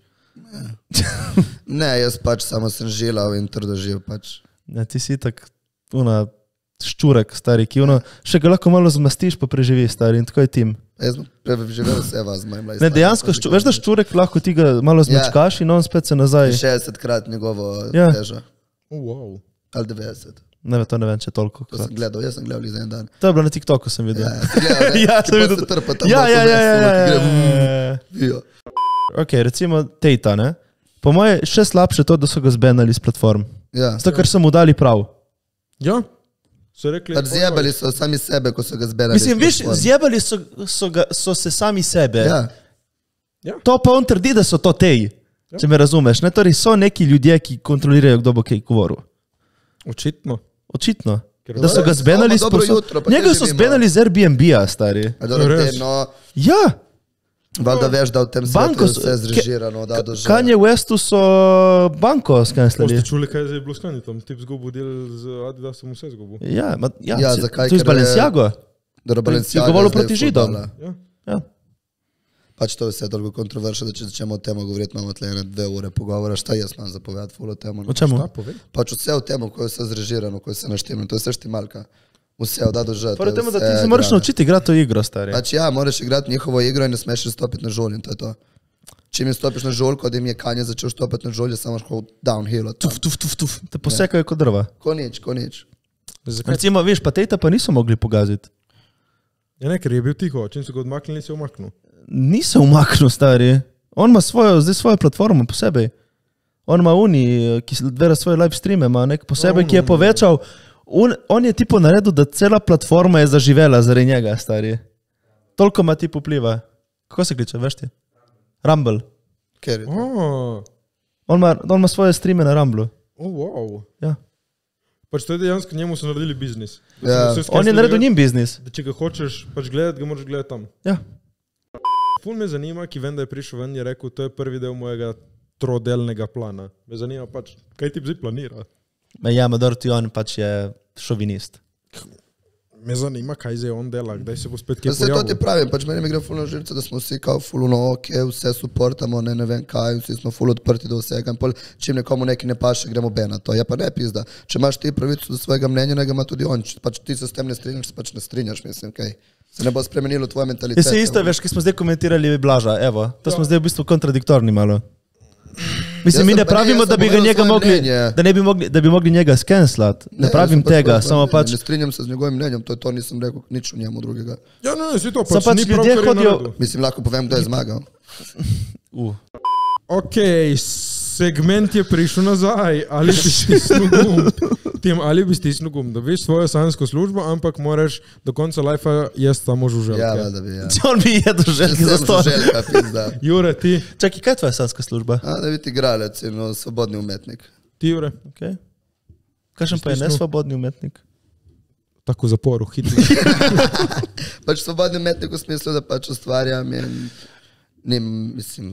[SPEAKER 4] Ne, jaz pač samo sem žilal in trdo živ pač.
[SPEAKER 1] Ne, ti si tak, una, ščurek, stari, ki ono, še ga lahko malo zmastiš, pa preživi, stari, in tako je tim.
[SPEAKER 4] Jaz sem preživel vse vas z mojim lajstom.
[SPEAKER 1] Ne, dejansko, šču, veš, da ščurek lahko ti ga malo zmečkaš in on spet se nazaj.
[SPEAKER 4] šestdeset krat njegovo
[SPEAKER 1] Ja.
[SPEAKER 4] težo.
[SPEAKER 2] Oh, wow.
[SPEAKER 4] Ali devetdeset.
[SPEAKER 1] Ne, ve, to ne vem, če toliko.
[SPEAKER 4] To sem
[SPEAKER 1] krat.
[SPEAKER 4] gledal, jaz sem gledal za en dan.
[SPEAKER 1] To je bilo na TikToku, sem videl.
[SPEAKER 4] Ja, si gledal, ne?
[SPEAKER 1] Ja,
[SPEAKER 4] Ki
[SPEAKER 1] sem
[SPEAKER 4] pa
[SPEAKER 1] videl.
[SPEAKER 4] se trpa tam
[SPEAKER 1] Ja,
[SPEAKER 4] bolj
[SPEAKER 1] ja,
[SPEAKER 4] po
[SPEAKER 1] ja, ja,
[SPEAKER 4] mestu,
[SPEAKER 1] ja,
[SPEAKER 4] ki gre,
[SPEAKER 1] ja.
[SPEAKER 4] vijo.
[SPEAKER 1] Ok, recimo Tejta, ne? Po moje še slabše to, da so ga zbenali z platform.
[SPEAKER 4] Ja.
[SPEAKER 1] Zato, ker so mu dali prav.
[SPEAKER 2] Ja? So rekli,
[SPEAKER 4] Pač zjebali so sami sebe, ko so ga zbirali.
[SPEAKER 1] Mislim, viš, zjebali so, so, ga, so se sami sebe.
[SPEAKER 4] Ja,
[SPEAKER 1] To pa on trdi, da so to tej,
[SPEAKER 2] Ja.
[SPEAKER 1] če me razumeš. Ne? Torej so neki ljudje, ki kontrolirajo, kdo bo kaj govoril.
[SPEAKER 2] Očitno.
[SPEAKER 1] Očitno. Da so ga zbenali
[SPEAKER 4] Samo dobro
[SPEAKER 1] posod-
[SPEAKER 4] jutro, pa
[SPEAKER 1] Njega
[SPEAKER 4] kje
[SPEAKER 1] so
[SPEAKER 4] živimo?
[SPEAKER 1] zbenali z Airbnb-a, stari.
[SPEAKER 4] A dobro,
[SPEAKER 2] Res?
[SPEAKER 4] te, no,
[SPEAKER 1] Ja,
[SPEAKER 4] valjda veš, da v tem
[SPEAKER 1] Banko
[SPEAKER 4] svetu je
[SPEAKER 1] so-
[SPEAKER 4] vse zrežirano, da do že.
[SPEAKER 1] Kanye Westu so banko skenslali.
[SPEAKER 2] Ste čuli, kaj je zdaj bilo s Kanjetom? Tip zgubil del z Adidasom, vse zgubil.
[SPEAKER 1] Ja, ma, ja,
[SPEAKER 4] Ja,
[SPEAKER 1] se-
[SPEAKER 4] zakaj?
[SPEAKER 1] to je z
[SPEAKER 4] Ker je-
[SPEAKER 1] Balenciago.
[SPEAKER 4] Dobro, Balenciaga
[SPEAKER 1] Zgovoril
[SPEAKER 4] je zdaj
[SPEAKER 1] proti Židom.
[SPEAKER 4] fudbala.
[SPEAKER 2] Ja.
[SPEAKER 1] Ja.
[SPEAKER 4] Pač to je vse toliko kontroverzno, da če začnemo o tem govoriti, imamo tle ene dve ure pogovora, šta jaz imam zapovedati ful o tem.
[SPEAKER 1] O čemu?
[SPEAKER 2] Šta povej?
[SPEAKER 4] Pač vse o tem, ko je vse zrežirano, ko je vse naštemljeno, to je vse štimalka. Vse od A do Ž. to
[SPEAKER 1] Prvo
[SPEAKER 4] je
[SPEAKER 1] temu, da
[SPEAKER 4] vse
[SPEAKER 1] ti se moraš
[SPEAKER 4] igrano.
[SPEAKER 1] naučiti igrati to igro, stari.
[SPEAKER 4] Pač ja, moraš igrati njihovo igro in ne smeš stopiti na žolj in to je to. Če mi stopiš na žolj, kot jim je Kanye začel stopiti na žolj, je samo šel downhill od tam.
[SPEAKER 1] Tuf, tuf, tuf, tuf. Te posekajo kot drva.
[SPEAKER 4] Ko nič, ko nič.
[SPEAKER 2] Zakaj?
[SPEAKER 1] Recimo, veš, pa tejta pa niso mogli pogaziti.
[SPEAKER 2] Ja, ne, ker je bil tiho, čim so ga odmaknili, se je umaknil.
[SPEAKER 1] Ni se umaknil, stari. On ima svojo, zdaj svojo platformo posebej. On ima uni, ki gleda svoje live streame, ima nek posebej, ki je povečal. On, on je tipo naredil, da cela platforma je zaživela zaradi njega, stari. Toliko ima tip vpliva. Kako se kliče, veš ti? Rumble.
[SPEAKER 4] Ker je to.
[SPEAKER 2] Oh,
[SPEAKER 1] On ima, on ima svoje streame na Rumblu.
[SPEAKER 2] oh, wow.
[SPEAKER 1] Ja.
[SPEAKER 2] Pač to je dejansko njemu so naredili biznis.
[SPEAKER 4] Ja.
[SPEAKER 2] Da so vse
[SPEAKER 1] On je
[SPEAKER 2] skenslali
[SPEAKER 1] naredil
[SPEAKER 2] ga,
[SPEAKER 1] njim biznis.
[SPEAKER 2] Da če ga hočeš pač gledati, ga moraš gledati tam.
[SPEAKER 1] Ja.
[SPEAKER 2] Ful me zanima, ki vem, da je prišel ven, je rekel, to je prvi del mojega trodelnega plana. Me zanima pač, kaj ti zdaj planira.
[SPEAKER 1] Ma ja, Mador, ti on pač je šovinist.
[SPEAKER 2] Me zanima, kaj zdaj on dela, kdaj se bo spet
[SPEAKER 4] Ja,
[SPEAKER 2] kje
[SPEAKER 4] se to ti
[SPEAKER 2] pojavil.
[SPEAKER 4] pravim, pač meni mi gre ful na živce, da smo vsi kao ful no, ok, vse suportamo, ne, ne vem kaj, vsi smo ful odprti do vsega in pol, čim nekomu neki ne paše, gremo be na to. Ja pa ne pizda, če imaš ti pravico do svojega mnenja, ne ga ima tudi on, če pač ti se s tem ne strinjaš, se pač ne strinjaš, mislim, kaj. Se ne bo spremenilo tvoja
[SPEAKER 1] Je
[SPEAKER 4] mentaliteta.
[SPEAKER 1] se isto, veš, ki smo zdaj komentirali Blaža, evo, to smo zdaj v bistvu kontradiktorni malo. Mislim,
[SPEAKER 4] Jaz
[SPEAKER 1] mi
[SPEAKER 4] sem
[SPEAKER 1] ne
[SPEAKER 4] pa ne,
[SPEAKER 1] pravimo,
[SPEAKER 4] jaz
[SPEAKER 1] da
[SPEAKER 4] sem
[SPEAKER 1] bi ga
[SPEAKER 4] povedal
[SPEAKER 1] njega
[SPEAKER 4] svoje
[SPEAKER 1] mogli,
[SPEAKER 4] mnenje.
[SPEAKER 1] da ne bi mogli, da bi mogli njega skenslati. Ne, ne pravim
[SPEAKER 4] jaz sem pač
[SPEAKER 1] tega,
[SPEAKER 4] povedal
[SPEAKER 1] samo
[SPEAKER 4] svoje
[SPEAKER 1] pač,
[SPEAKER 4] mnenje, Ne strinjam se z njegovim mnenjem, to je to, nisem rekel nič o njemu drugega.
[SPEAKER 2] Ja, ne, ne, si to,
[SPEAKER 1] Samo
[SPEAKER 2] pač,
[SPEAKER 1] pač
[SPEAKER 2] ni prav,
[SPEAKER 1] ljudje
[SPEAKER 2] kar je
[SPEAKER 1] hodijo-
[SPEAKER 2] naredil.
[SPEAKER 4] Mislim, lahko povem, kdo je zmagal.
[SPEAKER 1] uh,
[SPEAKER 2] Ok, segment je prišel nazaj, ali bi stisnil gumb. Tim, ali bi stisnil gumb, da veš svojo sanjsko službo, ampak moraš do konca lajfa jesti samo žuželke.
[SPEAKER 4] Ja, da bi, ja.
[SPEAKER 1] on bi jedel želki za
[SPEAKER 4] Sem
[SPEAKER 1] sto.
[SPEAKER 4] žuželka, pizda.
[SPEAKER 2] Jure, ti,
[SPEAKER 1] Čakaj, kaj je tvoja sanska služba?
[SPEAKER 4] A, da biti igralec in no, svobodni umetnik.
[SPEAKER 2] ti, Jure,
[SPEAKER 1] Okay. Kakšen pa je
[SPEAKER 2] Stisnil.
[SPEAKER 1] nesvobodni umetnik?
[SPEAKER 2] tako v zaporu, hitro.
[SPEAKER 4] Pač svobodni umetnik v smislu, da pač ustvarjam in nim, mislim,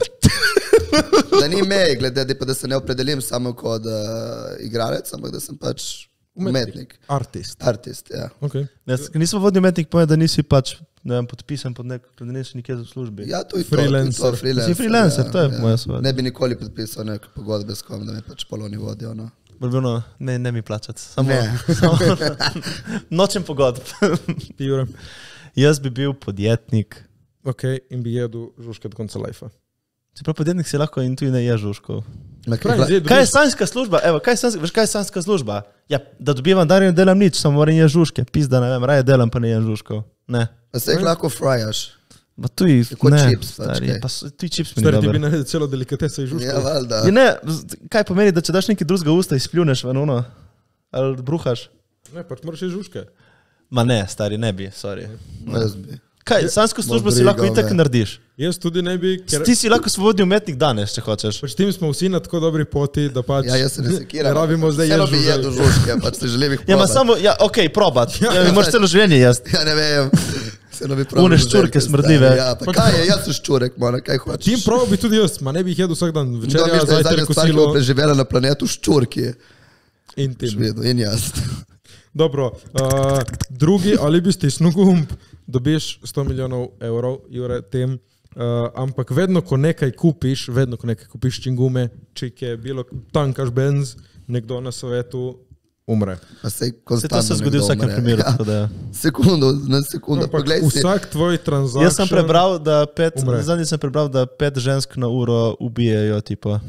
[SPEAKER 4] da ni mej, glede, da, pa, da se ne opredelim samo kot uh, igralec, ampak da sem pač umetnik.
[SPEAKER 2] Artist.
[SPEAKER 4] Artist, ja.
[SPEAKER 2] Okay.
[SPEAKER 1] Jaz, ni svobodni umetnik, pomeni, da nisi pač, ne vem, podpisan pod neko, da nisi nikjer v službi.
[SPEAKER 4] Ja, to je to.
[SPEAKER 2] Freelancer.
[SPEAKER 4] To, to, freelancer,
[SPEAKER 1] Si freelancer, to je moja svoboda.
[SPEAKER 4] Ne bi nikoli podpisal neke pogodbe s kom, da me pač poloni vodijo. No.
[SPEAKER 1] Bilo, ne, ne mi plačati, samo,
[SPEAKER 4] Ne.
[SPEAKER 1] samo nočem pogodb.
[SPEAKER 2] Ti, Jure,
[SPEAKER 1] Jaz bi bil podjetnik.
[SPEAKER 2] ok, in bi jedel žužke do konca lajfa.
[SPEAKER 1] Čeprav podjetnik si lahko in tudi ne je žužkov.
[SPEAKER 4] Me
[SPEAKER 2] Pravi,
[SPEAKER 4] kaj-
[SPEAKER 2] zdaj
[SPEAKER 1] Kaj je
[SPEAKER 2] dobiš-
[SPEAKER 1] sanjska služba? Evo, kaj je sanjska, veš, kaj je sanjska služba? Ja, da dobivam dar in ne delam nič, samo moram jesti žužke. Pizda, ne vem, raje delam, pa ne jem žužkov. Ne.
[SPEAKER 4] Pa se jih lahko frajaš.
[SPEAKER 1] Pa tuj,
[SPEAKER 4] Kot
[SPEAKER 1] ne,
[SPEAKER 4] čips, pač,
[SPEAKER 1] stari,
[SPEAKER 4] kaj?
[SPEAKER 1] pa s- tuj čips mi ni
[SPEAKER 2] Stari, ti bi
[SPEAKER 1] dober.
[SPEAKER 2] naredil celo delikateso iz
[SPEAKER 4] Ja,
[SPEAKER 2] žužkov.
[SPEAKER 4] valjda.
[SPEAKER 1] Ja, ne, z- kaj pomeni, da če daš nekaj drugega v usta, izpljuneš ven uno? Ali bruhaš?
[SPEAKER 2] Ne, pač moraš jesti žužke.
[SPEAKER 1] Ma ne, stari, ne bi, sorry.
[SPEAKER 4] Jaz bi.
[SPEAKER 1] Kaj, sanjsko službo si
[SPEAKER 4] briga,
[SPEAKER 1] lahko itak
[SPEAKER 4] ne.
[SPEAKER 1] narediš.
[SPEAKER 2] Jaz tudi ne bi, ker
[SPEAKER 1] Ti si lahko svobodni umetnik danes, če hočeš.
[SPEAKER 2] pač tim smo vsi na tako dobri poti, da pač
[SPEAKER 4] Ja, jaz se ne sekiram.
[SPEAKER 2] ne rabimo zdaj
[SPEAKER 4] Vseeno
[SPEAKER 2] jesti
[SPEAKER 4] bi jedel
[SPEAKER 2] žuželke.
[SPEAKER 4] žužke, pač se želim jih
[SPEAKER 1] Ja, ma
[SPEAKER 4] probat.
[SPEAKER 1] samo, ja, okej, okay, probat. Ja, ja, moraš celo življenje jesti.
[SPEAKER 4] Ja, ne vem. Vseeno bi probal
[SPEAKER 1] Une
[SPEAKER 4] žuželke,
[SPEAKER 1] ščurke
[SPEAKER 4] stari.
[SPEAKER 1] smrdljive.
[SPEAKER 4] Ja, pa kaj je, jaz sem ščurek, mora, kaj hočeš.
[SPEAKER 2] Tim prav bi tudi jaz, ma ne bi jih jedel vsak dan.
[SPEAKER 4] Kdo
[SPEAKER 2] Večerja,
[SPEAKER 4] misli, da je zadnja
[SPEAKER 2] zajtrk,
[SPEAKER 4] stvar, ki bo
[SPEAKER 2] kosilo
[SPEAKER 4] preživela na planetu, ščurki.
[SPEAKER 2] in tim.
[SPEAKER 4] Švedu, in jaz.
[SPEAKER 2] Dobro, uh, drugi ali bi stisnil gumb, dobiš sto milijonov evrov, Jure, tem, uh, ampak vedno, ko nekaj kupiš, vedno, ko nekaj kupiš čingume, čike, bilo, tankaš benz, nekdo na svetu umre.
[SPEAKER 4] Pa sej
[SPEAKER 1] Se to
[SPEAKER 4] konstantno
[SPEAKER 1] se zgodi v
[SPEAKER 4] nekdo
[SPEAKER 1] vsakem
[SPEAKER 4] umre.
[SPEAKER 1] primeru.
[SPEAKER 4] Ja,
[SPEAKER 1] tako da ja.
[SPEAKER 4] sekundo, na sekundo,
[SPEAKER 2] Ampak
[SPEAKER 4] poglej si.
[SPEAKER 2] vsak tvoj transakcijo...
[SPEAKER 1] Jaz sem prebral, da pet,
[SPEAKER 2] Umre.
[SPEAKER 1] zadnjič sem prebral, da pet žensk na uro ubijajo, tipo,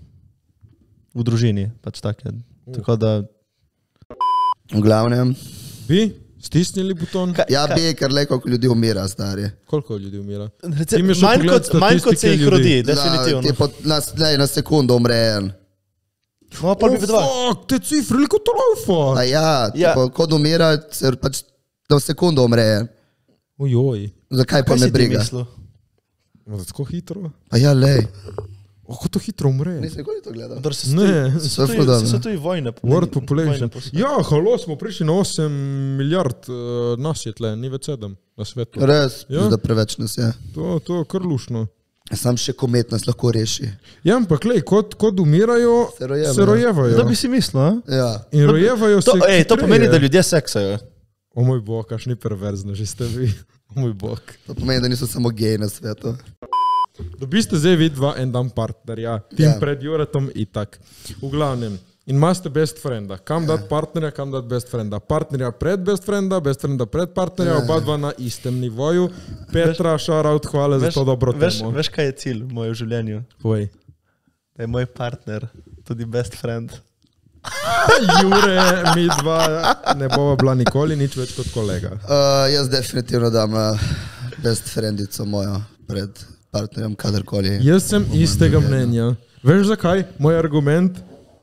[SPEAKER 1] v družini, pač take. Tako da,
[SPEAKER 4] V glavnem.
[SPEAKER 2] Bi stisnili buton?
[SPEAKER 1] Kaj-
[SPEAKER 4] Ja, bi, ker le koliko ljudi umira, stari.
[SPEAKER 2] Koliko ljudi umira?
[SPEAKER 1] recimo,
[SPEAKER 2] Ti mi še
[SPEAKER 1] manj,
[SPEAKER 2] pogledati
[SPEAKER 1] kot, manj kot se
[SPEAKER 2] statistike
[SPEAKER 1] jih rodi,
[SPEAKER 2] ljudi.
[SPEAKER 1] definitivno.
[SPEAKER 4] Na, tipo, na, lej, na sekundo umre en.
[SPEAKER 1] No, pa bi
[SPEAKER 2] Oh,
[SPEAKER 1] dva.
[SPEAKER 2] fuck, te cifre, liko to laufa!
[SPEAKER 4] A ja,
[SPEAKER 1] Ja.
[SPEAKER 4] tipo, ko umira, se pač na sekundo umre en.
[SPEAKER 2] Ojoj,
[SPEAKER 4] Zakaj pa
[SPEAKER 1] Kaj
[SPEAKER 4] me
[SPEAKER 1] si ti
[SPEAKER 4] briga?
[SPEAKER 1] mislil?
[SPEAKER 2] ma tako hitro?
[SPEAKER 4] A ja, lej.
[SPEAKER 2] Kako to hitro umre?
[SPEAKER 4] Nisem nikoli to gledal.
[SPEAKER 1] Dobro, se
[SPEAKER 2] Ne,
[SPEAKER 1] stoji- se
[SPEAKER 4] to je
[SPEAKER 1] stoji-
[SPEAKER 4] ful dobro.
[SPEAKER 1] se stoji vojne.
[SPEAKER 2] World population.
[SPEAKER 1] vojne posebej.
[SPEAKER 2] Ja, halo, smo prišli na osem milijard uh, nas je tle, ni več sedem na svetu.
[SPEAKER 4] Res,
[SPEAKER 2] Ja.
[SPEAKER 4] da preveč nas je.
[SPEAKER 2] To, to je kar lušno.
[SPEAKER 4] Sam še komet nas lahko reši.
[SPEAKER 2] Ja, ampak lej, kot, kot umirajo,
[SPEAKER 4] Se rojevajo.
[SPEAKER 2] se rojevajo.
[SPEAKER 1] Da bi si mislil, a?
[SPEAKER 4] Ja.
[SPEAKER 2] In rojevajo se
[SPEAKER 1] To, ej, to
[SPEAKER 2] hitreje.
[SPEAKER 1] pomeni, da ljudje seksajo.
[SPEAKER 2] O moj bog, až ni perverzno, že ste vi. O moj bog.
[SPEAKER 4] To pomeni, da niso samo geji na svetu.
[SPEAKER 2] Dobiste zdaj vi dva en dan partnerja, tim
[SPEAKER 4] Ja.
[SPEAKER 2] pred Juretom i tak. V glavnem, in imate best frienda. Kam dati partnerja, kam dati best frienda. Partnerja pred best frienda, best frienda pred partnerja, oba dva na istem nivoju. Petra, šaraut, hvala za to dobro
[SPEAKER 1] veš,
[SPEAKER 2] temo.
[SPEAKER 1] veš, kaj je cilj v mojem življenju?
[SPEAKER 2] Povej.
[SPEAKER 1] Da je moj partner tudi best friend.
[SPEAKER 2] Jure, mi dva ne bova bila nikoli nič več kot kolega.
[SPEAKER 4] Uh, jaz definitivno dam uh, best friendico mojo pred partnerjem, kadarkoli.
[SPEAKER 2] Jaz sem istega mnenja. Veš zakaj? Moj argument,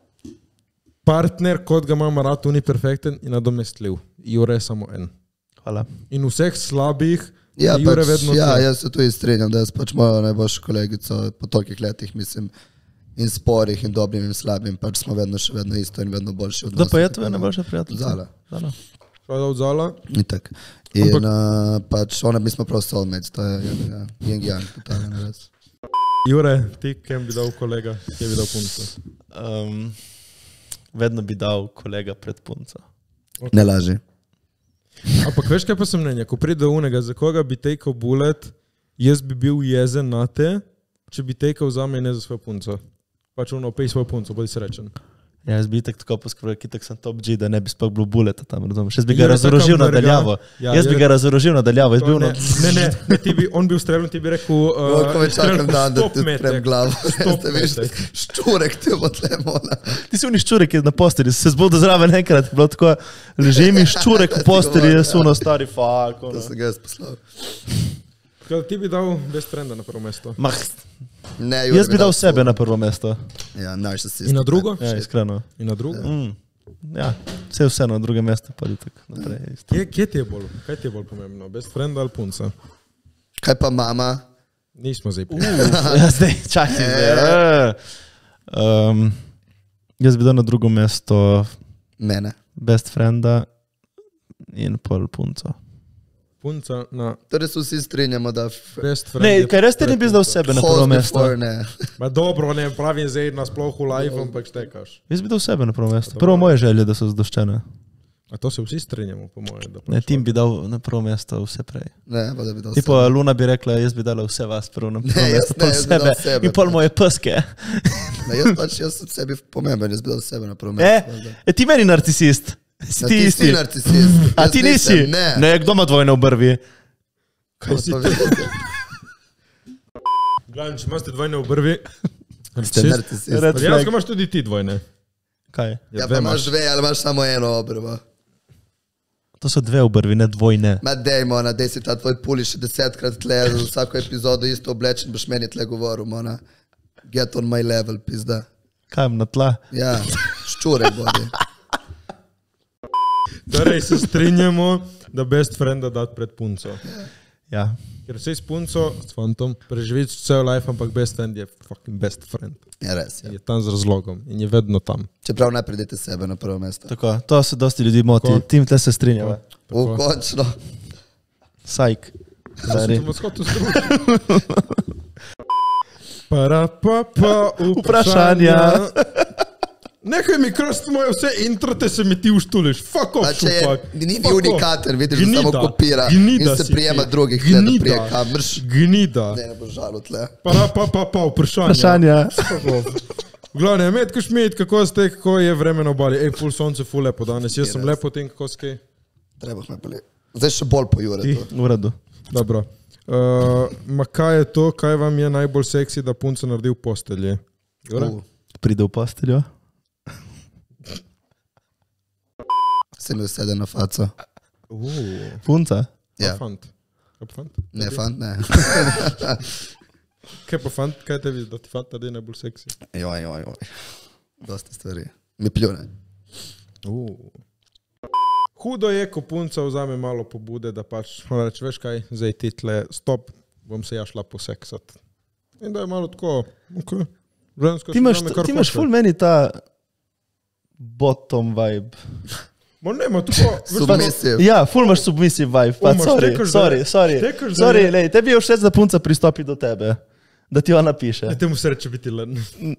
[SPEAKER 2] partner, kot ga imamo rad, ni perfekten in nadomestljiv. Jure je samo en.
[SPEAKER 1] Hvala.
[SPEAKER 2] In vseh slabih,
[SPEAKER 4] Ja,
[SPEAKER 2] je Jure
[SPEAKER 4] pač,
[SPEAKER 2] vedno
[SPEAKER 4] ja,
[SPEAKER 2] tle.
[SPEAKER 4] jaz se tudi strinjam, da jaz pač mojo najboljšo kolegico po tolikih letih, mislim, in sporih, in dobrim, in slabim, pač smo vedno še vedno isto in vedno boljši od
[SPEAKER 1] Kdo pa je tvoja najboljša prijateljica?
[SPEAKER 4] Zala.
[SPEAKER 1] Zala.
[SPEAKER 2] Hvala odzala.
[SPEAKER 4] In tak. In uh, pač ona, mi smo prav soulmates, to je ja, yin yang, totalno res.
[SPEAKER 2] Jure, ti, kem bi dal kolega, kje bi dal punco?
[SPEAKER 1] Um, vedno bi dal kolega pred punco.
[SPEAKER 4] Ne laži.
[SPEAKER 2] Ampak veš, kaj pa sem mnenja? Ko pride do unega, za koga bi tekel bullet, jaz bi bil jezen na te, če bi tekel za me in ne za svojo punco. Pač ono, pej svojo punco, bodi srečen.
[SPEAKER 1] Ja, jaz bi itak tako poskrbel, kitak sem top G, da ne bi sploh bilo buleta tam, razumeš? Jaz bi ga
[SPEAKER 2] Jure,
[SPEAKER 1] razorožil
[SPEAKER 2] taka mrga.
[SPEAKER 1] nadaljavo.
[SPEAKER 2] Ja,
[SPEAKER 1] Jaz bi
[SPEAKER 2] Jure-
[SPEAKER 1] ga razorožil nadaljavo. Jaz bi bil
[SPEAKER 2] Ne,
[SPEAKER 1] na...
[SPEAKER 2] ne, ne, ne, ti bi, on bi ustrelil, ti bi rekel, uh,
[SPEAKER 4] Ko me čakam dan, da ti odprem glavo.
[SPEAKER 2] Stop
[SPEAKER 4] Ste veš,
[SPEAKER 2] metek.
[SPEAKER 4] ščurek ti bo tle mola.
[SPEAKER 1] Ti si unih ščurek je na posteli, se zbudil zraven enkrat, bilo tako, ležim in ščurek v posteli, jaz uno stari fuck.
[SPEAKER 4] To
[SPEAKER 1] Ono.
[SPEAKER 4] sem ga jaz poslal.
[SPEAKER 2] Kaj, ti bi dal best frienda na prvo mesto.
[SPEAKER 1] Mah,
[SPEAKER 4] Ne, Jure
[SPEAKER 1] jaz bi dal
[SPEAKER 4] ful.
[SPEAKER 1] sebe na prvo mesto.
[SPEAKER 4] Ja, narcisist.
[SPEAKER 2] In na drugo?
[SPEAKER 1] Ja, iskreno.
[SPEAKER 2] In na drugo?
[SPEAKER 1] Mm. Ja, vse vse na druge mesto, pa tako naprej. isto.
[SPEAKER 2] Kje, kje ti je bolj, kaj ti je bolj pomembno? Best friend ali punca?
[SPEAKER 4] Kaj pa mama?
[SPEAKER 2] Nismo zdaj pri.
[SPEAKER 1] Ja, zdaj, čakaj. zdaj. Um, jaz bi dal na drugo mesto
[SPEAKER 4] Mene.
[SPEAKER 1] best frienda in pol punco.
[SPEAKER 2] Punca na
[SPEAKER 4] Torej se vsi strinjamo, da f-
[SPEAKER 2] best friend.
[SPEAKER 1] Ne,
[SPEAKER 2] je
[SPEAKER 1] kaj res ti ne bi zdal
[SPEAKER 2] punca.
[SPEAKER 1] sebe na prvo
[SPEAKER 4] Horse
[SPEAKER 1] mesto?
[SPEAKER 4] before ne.
[SPEAKER 2] Ma dobro, ne pravim zdaj nasploh v live, ampak štekaš.
[SPEAKER 1] Jaz bi dal sebe na prvo mesto. Prvo moje želje, da so zadoščene.
[SPEAKER 2] A to se vsi strinjamo, po mojem. da
[SPEAKER 1] Ne,
[SPEAKER 2] pač-
[SPEAKER 1] tim bi dal na prvo mesto vse prej.
[SPEAKER 4] Ne, pa da bi dal
[SPEAKER 1] Tipo,
[SPEAKER 4] sebe.
[SPEAKER 1] Luna bi rekla, jaz bi dala vse vas prvo na prvo
[SPEAKER 4] Ne, jaz
[SPEAKER 1] mesto,
[SPEAKER 4] ne,
[SPEAKER 1] pol
[SPEAKER 4] jaz bi dal
[SPEAKER 1] sebe
[SPEAKER 4] sebe,
[SPEAKER 1] in pol
[SPEAKER 4] pač.
[SPEAKER 1] moje pske.
[SPEAKER 4] Ne, jaz pač jaz sem sebi pomemben, jaz bi dal sebe na prvo
[SPEAKER 1] E,
[SPEAKER 4] mesto.
[SPEAKER 1] e, ti meni narcisist. Si
[SPEAKER 4] Ja,
[SPEAKER 1] ti
[SPEAKER 4] ti
[SPEAKER 1] isti.
[SPEAKER 4] si narcisist.
[SPEAKER 1] A
[SPEAKER 4] Jaz
[SPEAKER 1] ti nisi?
[SPEAKER 4] nisem, Ne.
[SPEAKER 1] Ne, kdo ima dvojne obrvi?
[SPEAKER 4] Kaj si to vidite?
[SPEAKER 2] Glavno, če imaš dvojne obrvi.
[SPEAKER 4] Ste narcisist.
[SPEAKER 1] Red
[SPEAKER 2] Dejansko
[SPEAKER 1] flag.
[SPEAKER 2] imaš tudi ti dvojne.
[SPEAKER 1] Kaj?
[SPEAKER 4] Ja,
[SPEAKER 2] dve
[SPEAKER 4] pa imaš dve, ali imaš samo eno obrvo.
[SPEAKER 1] To so dve obrvi, ne dvojne.
[SPEAKER 4] Ma dej, mona, dej si ta tvoj puli še desetkrat tle, za vsako epizodo isto oblečen, boš meni tle govoril, mona. Get on my level, pizda.
[SPEAKER 1] Kaj imam na tla?
[SPEAKER 4] Ja, ščurek bodi.
[SPEAKER 2] Torej se strinjamo, da best frienda dati pred punco.
[SPEAKER 1] Ja.
[SPEAKER 2] Ker vse s punco, s fantom, preživiš cel life, ampak best friend je fucking best friend.
[SPEAKER 4] Ja, res, ja.
[SPEAKER 2] Je tam z razlogom in je vedno tam.
[SPEAKER 4] Čeprav najprej dajte sebe na prvo mesto.
[SPEAKER 1] Tako, to se dosti ljudi moti.
[SPEAKER 2] Tako.
[SPEAKER 1] Tim tle se strinjava.
[SPEAKER 4] U, končno.
[SPEAKER 1] Sajk. Stari.
[SPEAKER 2] Sem vas hotel združiti. Para pa pa
[SPEAKER 1] Vprašanja.
[SPEAKER 2] Nehaj mi krst moje vse intro, te se mi ti uštuliš. Fuck off,
[SPEAKER 4] A če je,
[SPEAKER 2] šupak.
[SPEAKER 4] ni
[SPEAKER 2] Fuck off.
[SPEAKER 4] unikaten, vidiš, da samo
[SPEAKER 2] Gnida.
[SPEAKER 4] kopira
[SPEAKER 2] Gnida
[SPEAKER 4] in se
[SPEAKER 2] si
[SPEAKER 4] prijema
[SPEAKER 2] ti.
[SPEAKER 4] drugih, tle, da
[SPEAKER 2] Gnida.
[SPEAKER 4] prije kamrš.
[SPEAKER 2] Gnida.
[SPEAKER 4] Ne, ne bo žalo tle.
[SPEAKER 2] Para pa pa pa vprašanja.
[SPEAKER 1] Vprašanja.
[SPEAKER 2] Fuck off. Glavne, Metko Šmit, kako ste, kako je vreme na obali? Ej, ful sonce, ful lepo danes. Jaz sem lepo tem, kako skaj.
[SPEAKER 4] Treba me poli. Zdaj še bolj po Jure to.
[SPEAKER 1] V redu.
[SPEAKER 2] Dobro. Uh, ma kaj je to, kaj vam je najbolj seksi, da punca naredi v postelji? Jure?
[SPEAKER 4] U,
[SPEAKER 1] Pride v posteljo.
[SPEAKER 4] Se mi usede na faco.
[SPEAKER 2] Uh,
[SPEAKER 1] Punca.
[SPEAKER 4] Ja.
[SPEAKER 2] fant. Kaj pa fant?
[SPEAKER 4] Ne, fant, ne.
[SPEAKER 2] Kaj pa fant, kaj tebi, da ti fant naredi najbolj seksi?
[SPEAKER 4] Joj, joj, joj. Dosti stvari. Mi pljune.
[SPEAKER 2] Uh. Hudo je, ko punca vzame malo pobude, da pač ona reče, veš kaj, zdaj ti tle, stop, bom se ja šla poseksat. In da je malo tako, ok, Žensko
[SPEAKER 1] Ti imaš, ti imaš ful meni ta bottom vibe.
[SPEAKER 2] Ma ne, ma tako...
[SPEAKER 4] Submisiv.
[SPEAKER 1] Ja, ful imaš submissive vibe. Pa,
[SPEAKER 2] imaš,
[SPEAKER 1] sorry,
[SPEAKER 2] tekaš, da-
[SPEAKER 1] sorry, sorry.
[SPEAKER 2] tekaš, da
[SPEAKER 1] Sorry,
[SPEAKER 2] je-
[SPEAKER 1] lej, tebi je všeč, da punca pristopi do tebe. Da ti ona piše.
[SPEAKER 2] Ja, temu se reče biti len.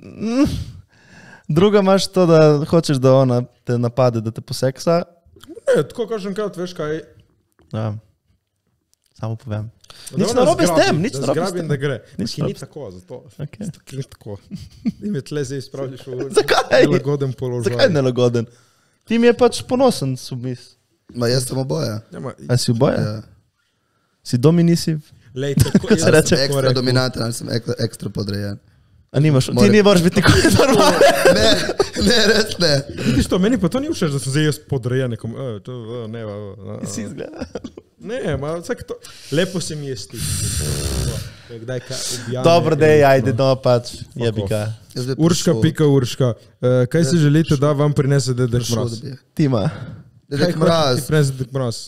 [SPEAKER 1] Druga imaš to, da hočeš, da ona te napade, da te poseksa.
[SPEAKER 2] Ne, tako kažem krat, veš kaj...
[SPEAKER 1] Ja. Samo povem.
[SPEAKER 2] Da
[SPEAKER 1] Nič
[SPEAKER 2] ona
[SPEAKER 1] narobe s
[SPEAKER 2] zgrabi,
[SPEAKER 1] tem, nič
[SPEAKER 2] da
[SPEAKER 1] narobe s
[SPEAKER 2] zgrabim,
[SPEAKER 1] tem.
[SPEAKER 2] da gre.
[SPEAKER 1] Nič
[SPEAKER 2] Ki ni
[SPEAKER 1] narobe s-
[SPEAKER 2] tako, zato.
[SPEAKER 1] Okay.
[SPEAKER 2] Ki ni tako. Ti me tle zdaj spravljaš v
[SPEAKER 1] Zakaj?
[SPEAKER 2] nelagoden položaj.
[SPEAKER 1] Zakaj nelagoden? Ti mi je pač ponosen submis.
[SPEAKER 4] Ma jaz sem oboje.
[SPEAKER 2] Ja, ma,
[SPEAKER 1] A si oboje?
[SPEAKER 4] Ja.
[SPEAKER 1] Si dominisiv?
[SPEAKER 2] lej, tako,
[SPEAKER 1] Kaj se
[SPEAKER 2] jaz
[SPEAKER 1] reče?
[SPEAKER 2] sem
[SPEAKER 4] Sem
[SPEAKER 2] tako
[SPEAKER 4] ekstra
[SPEAKER 2] rekel.
[SPEAKER 4] dominanten ali sem ekstra, ekstra podrejen.
[SPEAKER 1] A nimaš? Ti
[SPEAKER 4] More-
[SPEAKER 1] ne moraš biti nikoli normalen.
[SPEAKER 4] Ne, ne, res ne.
[SPEAKER 2] Vidiš to, meni pa to ni všeč, da sem zdaj jaz podrejen nekom. E, to, e, ne, e, e,
[SPEAKER 1] Si izgleda.
[SPEAKER 2] ne, ma vsak to... Lepo se mi je stiti. Kdaj kaj objavim.
[SPEAKER 1] Dobro, dej, ajde, no pač, jebi ga.
[SPEAKER 4] Jaz bi
[SPEAKER 2] Urška,
[SPEAKER 4] prišel-
[SPEAKER 2] pika Urška. Uh, kaj si želite, da vam prinese Dedek
[SPEAKER 4] prišel,
[SPEAKER 2] Mraz?
[SPEAKER 4] da bi-
[SPEAKER 1] Tima.
[SPEAKER 4] Dedek
[SPEAKER 2] Kaj
[SPEAKER 4] Mraz.
[SPEAKER 2] ti prinese Dedek Mraz?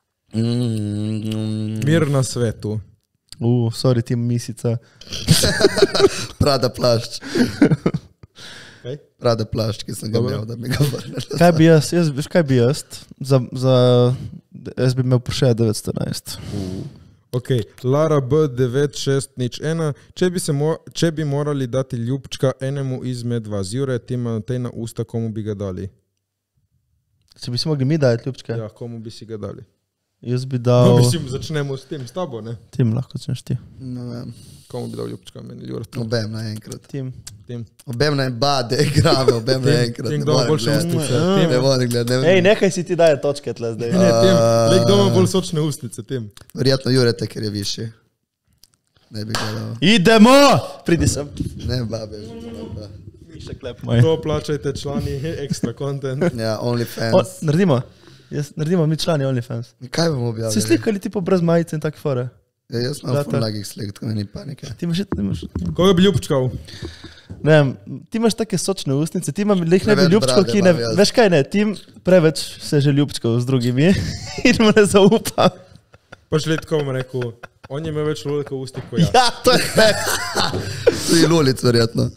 [SPEAKER 4] Mm,
[SPEAKER 2] Mir na svetu.
[SPEAKER 1] Uh, sorry, Tim Misica.
[SPEAKER 4] Prada plašč.
[SPEAKER 2] Kaj?
[SPEAKER 4] Prada plašč, ki sem ga
[SPEAKER 2] Dobro.
[SPEAKER 4] imel, da mi ga vrneš.
[SPEAKER 1] Kaj bi jaz, jaz veš kaj bi jaz? Za, za, jaz bi imel Porsche devetsto enajst.
[SPEAKER 2] Ok, Lara B devet šest nič ena. Če bi, se mo če bi morali dati ljubčka enemu izmed vas, Jure, Tima, tej na usta, komu bi ga dali?
[SPEAKER 1] Če bi si mogli mi dati ljubčke,
[SPEAKER 2] Ja, komu bi si ga dali?
[SPEAKER 1] jaz bi
[SPEAKER 2] No,
[SPEAKER 1] dal...
[SPEAKER 2] mislim, začnemo s tem, s tabo, ne?
[SPEAKER 1] Tim, lahko začneš ti.
[SPEAKER 4] Ne vem.
[SPEAKER 2] Komu bi dal ljubčka, meni, Jure?
[SPEAKER 4] Obem naenkrat.
[SPEAKER 1] Tim.
[SPEAKER 2] Tim.
[SPEAKER 4] Obem na bade, igrame, obem naenkrat.
[SPEAKER 2] Tim,
[SPEAKER 4] Ne
[SPEAKER 2] kdo ima
[SPEAKER 4] morem
[SPEAKER 2] boljše
[SPEAKER 4] gledati.
[SPEAKER 2] ustnice?
[SPEAKER 1] Ja.
[SPEAKER 2] Tim.
[SPEAKER 4] Ne morem gledati.
[SPEAKER 1] Ej, nekaj si ti daje točke tle zdaj.
[SPEAKER 2] Ne, Tim, le kdo ima bolj sočne ustnice, Tim.
[SPEAKER 4] Verjetno Jurete, ker je višji. Ne bi gledal.
[SPEAKER 1] Idemo! Pridi sem.
[SPEAKER 4] Ne, babe. babe.
[SPEAKER 1] Še klep moj.
[SPEAKER 2] To plačajte člani, ekstra content.
[SPEAKER 4] Ja,
[SPEAKER 1] O,
[SPEAKER 4] OnlyFans.
[SPEAKER 1] naredimo. Jaz, naredimo mi člani OnlyFans.
[SPEAKER 4] Kaj bomo objavili?
[SPEAKER 1] Si slikali tipo brez majice in take fore?
[SPEAKER 4] Ja, jaz imam
[SPEAKER 1] Brate.
[SPEAKER 4] ful nagih slik, tako da ni panike.
[SPEAKER 1] Ti imaš, ti imaš,
[SPEAKER 2] Koga bi ljubčkal?
[SPEAKER 1] ne vem, ti imaš take sočne ustnice, ti imam lih ne bi
[SPEAKER 4] Preveč
[SPEAKER 1] ljubčkov,
[SPEAKER 4] brade
[SPEAKER 1] ki ne,
[SPEAKER 4] imam jaz.
[SPEAKER 1] veš kaj ne, ti preveč se že ljubčkov z drugimi in mu ne zaupam.
[SPEAKER 2] Pa šli tako bom rekel, on je imel več lulika v ustih kot jaz.
[SPEAKER 1] Ja, to je fakt.
[SPEAKER 4] Tudi lulic, verjetno.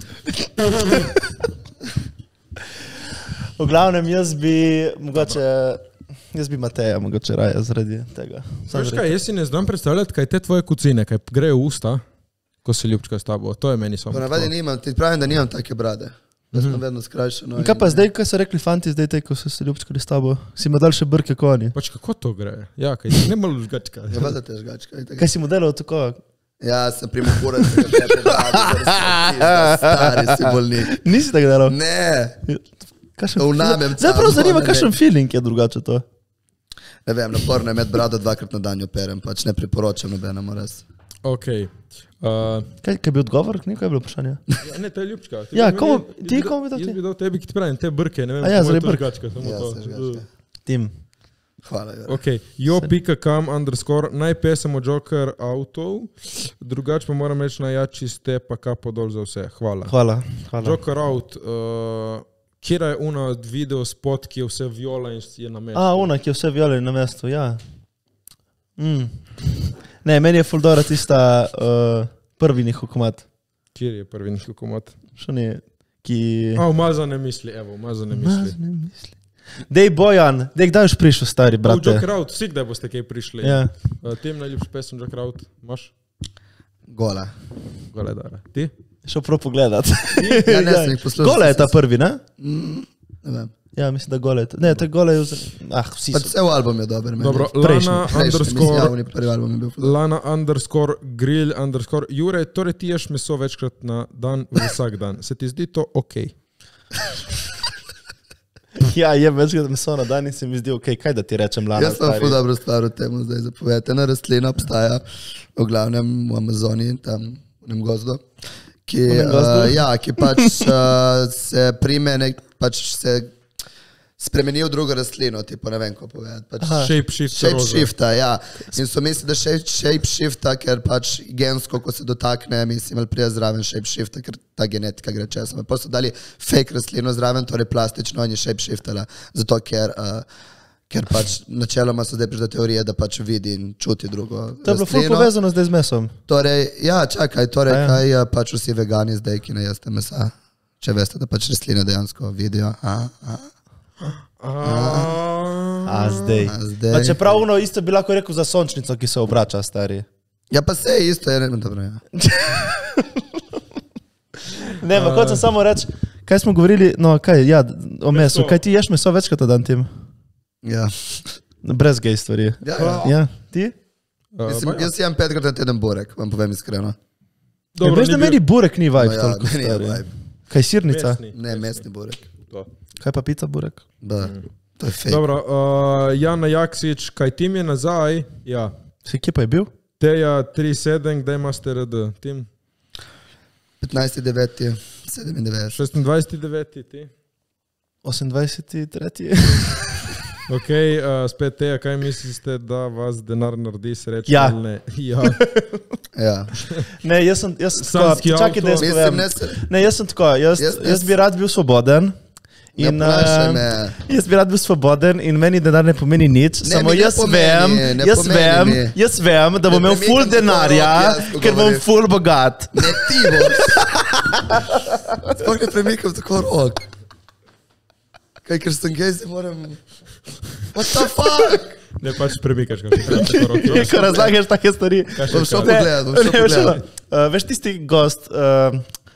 [SPEAKER 1] V glavnem, jaz bi, mogoče, jaz bi Mateja, mogoče raje zaradi tega. Sam
[SPEAKER 2] Veš
[SPEAKER 1] rekel.
[SPEAKER 2] kaj, jaz si ne znam predstavljati, kaj te tvoje kucine, kaj grejo v usta, ko se ljubčka s tabo. To je meni samo.
[SPEAKER 4] Ponavadi nimam, ti pravim, da nimam take brade. Da sem vedno skrajšano.
[SPEAKER 1] In kaj pa zdaj, kaj so rekli fanti, zdaj te, ko so se ljubčkali s tabo, si mu dal še brke koni.
[SPEAKER 2] Pač kako to gre? Ja, kaj ti ne malo žgačka.
[SPEAKER 4] Ja, vada te žgačka. itak.
[SPEAKER 1] Kaj si mu delal tako?
[SPEAKER 4] Ja, sem primokuran, da te brade, stari si bolnik.
[SPEAKER 1] Nisi tako delal?
[SPEAKER 4] Ne,
[SPEAKER 1] Kakšen
[SPEAKER 4] Vnamem
[SPEAKER 1] Zdaj prav
[SPEAKER 4] celo,
[SPEAKER 1] zanima,
[SPEAKER 4] ne,
[SPEAKER 1] kakšen
[SPEAKER 4] ne.
[SPEAKER 1] feeling je drugače to.
[SPEAKER 4] ne vem, naporno je imeti brado dvakrat na dan jo perem, pač ne priporočam nobenemu res.
[SPEAKER 2] Ok. Uh,
[SPEAKER 1] Kaj, kaj bi odgovor, nekaj je bilo vprašanje?
[SPEAKER 2] ja, ne, to je ljubčka. Ti
[SPEAKER 1] Ja,
[SPEAKER 2] bi meni-
[SPEAKER 1] komu-
[SPEAKER 2] jaz
[SPEAKER 1] ti
[SPEAKER 2] bi
[SPEAKER 1] komu bi dal
[SPEAKER 2] Jaz
[SPEAKER 1] ti?
[SPEAKER 2] bi dal tebi, ki ti pravim, te brke, ne vem.
[SPEAKER 1] A ja,
[SPEAKER 2] samo je
[SPEAKER 1] zaradi
[SPEAKER 2] to
[SPEAKER 1] brk.
[SPEAKER 2] žgačka, samo
[SPEAKER 4] Ja,
[SPEAKER 2] to.
[SPEAKER 4] se žgačka.
[SPEAKER 1] Tim.
[SPEAKER 4] Hvala, Jure.
[SPEAKER 2] Ok, jo.com underscore, naj pesemo Joker avtov, drugače pa moram reči najjači ste, pa kapo dol za vse. Hvala.
[SPEAKER 1] Hvala. Hvala.
[SPEAKER 2] Joker out, uh, kjera je una video spot, ki je vse viola in je na mestu?
[SPEAKER 1] A, ona, ki je vse vijali na mestu, ja. Mm. Ne, meni je fuldora tista uh, prvi njihov komat.
[SPEAKER 2] Kjer je prvi njihov komat?
[SPEAKER 1] Šo ni, ki...
[SPEAKER 2] A, umazane misli, evo, umazane misli.
[SPEAKER 1] Mazne misli. Dej Bojan, dej kdaj už prišel, stari
[SPEAKER 2] V
[SPEAKER 1] brate?
[SPEAKER 2] Joker out, vsi kdaj boste kaj prišli.
[SPEAKER 1] Ja.
[SPEAKER 2] Uh, tem najljubši pesem Joker out, imaš?
[SPEAKER 4] Gola.
[SPEAKER 2] Gole dara. Ti?
[SPEAKER 1] Šel prav pogledat.
[SPEAKER 4] Ja, ne, sem jih poslušal.
[SPEAKER 1] Gole je ta prvi, ne?
[SPEAKER 4] Mm, ne vem.
[SPEAKER 1] Ja, mislim, da gole je. ta- Ne, ta gole je... vz- Ah, vsi
[SPEAKER 4] Pač
[SPEAKER 1] so.
[SPEAKER 4] cel album je dober. meni.
[SPEAKER 2] Dobro,
[SPEAKER 1] Prejšnji,
[SPEAKER 2] Lana
[SPEAKER 4] Prejšnji, mislim,
[SPEAKER 2] underscore,
[SPEAKER 4] javni prvi album je bil. ful-
[SPEAKER 2] Lana underscore, grill underscore, Jure, torej ti ješ meso večkrat na dan, vsak dan. Se ti zdi to ok?
[SPEAKER 1] Ja, je večkrat meso na dan in se mi zdi, ok, kaj da ti rečem, Lana,
[SPEAKER 4] Jaz sem
[SPEAKER 1] stari.
[SPEAKER 4] ful dobro stvar o tem zdaj zapovedati. Ena rastlina obstaja v glavnem v Amazoniji, tam v nem gozdu, ki,
[SPEAKER 1] V onem gozdu?
[SPEAKER 4] uh, ja, ki pač uh, se prime, nek, pač se spremeni v drugo rastlino, tipo ne vem, kako povedati. Pač
[SPEAKER 2] Shape shift.
[SPEAKER 4] Shape shifta, ja. In so mislili, da shape, shape shifta, ker pač gensko, ko se dotakne, mislim, ali prije zraven shape shifta, ker ta genetika gre čez. Pa so dali fake rastlino zraven, torej plastično in je shape shiftala. Zato, ker, uh, Ker pač načeloma so zdaj prišle teorije, da pač vidi in čuti drugo.
[SPEAKER 1] To je bilo ful povezano zdaj z mesom.
[SPEAKER 4] Torej, ja, čakaj, torej,
[SPEAKER 1] ja.
[SPEAKER 4] kaj je pač vsi vegani zdaj, ki ne jeste mesa? Če veste, da pač rastline dejansko vidijo. A, a,
[SPEAKER 2] A,
[SPEAKER 1] A zdaj.
[SPEAKER 4] a zdaj.
[SPEAKER 1] Pa čeprav ono isto bi lahko rekel za sončnico, ki se obrača, stari.
[SPEAKER 4] Ja, pa se je isto, je ne, dobro, ja.
[SPEAKER 1] Ne, ma hočem samo reči, kaj smo govorili, no kaj, ja, o mesu. Kaj ti ješ meso večkrat na dan, Tim?
[SPEAKER 4] Ja.
[SPEAKER 1] Brez gej stvari.
[SPEAKER 4] Ja, ja.
[SPEAKER 1] Ja, ti?
[SPEAKER 4] Mislim, jaz jem petkrat na teden burek, vam povem iskreno.
[SPEAKER 1] Ja, veš, da meni burek ni vibe
[SPEAKER 4] No ja,
[SPEAKER 1] toliko,
[SPEAKER 4] meni je
[SPEAKER 1] stari.
[SPEAKER 4] vibe.
[SPEAKER 1] Kaj sirnica?
[SPEAKER 2] Mesni.
[SPEAKER 4] Ne, mesni burek.
[SPEAKER 2] To.
[SPEAKER 1] Kaj pa pica burek?
[SPEAKER 4] Da, to je fake.
[SPEAKER 2] Dobro, uh, Jana Jaksič, kaj Tim je nazaj? Ja.
[SPEAKER 1] Si kje pa je bil?
[SPEAKER 2] Teja tri sedem, kdaj imate R D? Tim?
[SPEAKER 4] petnajsti deveti sedemindevetdeset.
[SPEAKER 2] šestindvajseti deveti ti?
[SPEAKER 1] osemindvajseti tretji
[SPEAKER 2] Ok, uh, spet Teja, kaj mislite, da vas denar naredi srečo?
[SPEAKER 1] Ja.
[SPEAKER 2] Ali ne? Ja.
[SPEAKER 4] Ja.
[SPEAKER 1] Ne, jaz sem, jaz sem
[SPEAKER 2] Sanski
[SPEAKER 1] tako, čakaj, da jaz
[SPEAKER 4] Mislim,
[SPEAKER 1] povem.
[SPEAKER 4] ne se...
[SPEAKER 1] Ne, jaz sem tako, jaz,
[SPEAKER 4] Jaz-
[SPEAKER 1] jaz bi rad bil svoboden.
[SPEAKER 4] Ne
[SPEAKER 1] In,
[SPEAKER 4] vprašaj
[SPEAKER 1] eh,
[SPEAKER 4] me.
[SPEAKER 1] jaz bi rad bil svoboden in meni denar ne pomeni nič,
[SPEAKER 4] Ne,
[SPEAKER 1] samo
[SPEAKER 4] mi ne
[SPEAKER 1] jaz
[SPEAKER 4] pomeni,
[SPEAKER 1] vem,
[SPEAKER 4] ne
[SPEAKER 1] jaz
[SPEAKER 4] pomeni
[SPEAKER 1] vem,
[SPEAKER 4] mi.
[SPEAKER 1] jaz vem, da bom
[SPEAKER 4] Ne
[SPEAKER 1] imel ful
[SPEAKER 4] premikam se
[SPEAKER 1] denarja,
[SPEAKER 4] tako rok, jaz, ko
[SPEAKER 1] ker bom
[SPEAKER 4] govorim.
[SPEAKER 1] ful bogat.
[SPEAKER 4] Ne ti boš. Sploh ne premikam tako rok. Kaj, ker sem gej, zdaj moram... What the fuck?
[SPEAKER 2] Ne pač premikaš, kako ti roke.
[SPEAKER 1] Ko razlagaš take stvari.
[SPEAKER 4] Bom šel
[SPEAKER 1] Ne,
[SPEAKER 4] pogledat, bom šel
[SPEAKER 1] ne, veš,
[SPEAKER 4] pogledat.
[SPEAKER 1] uh, veš tisti gost, uh,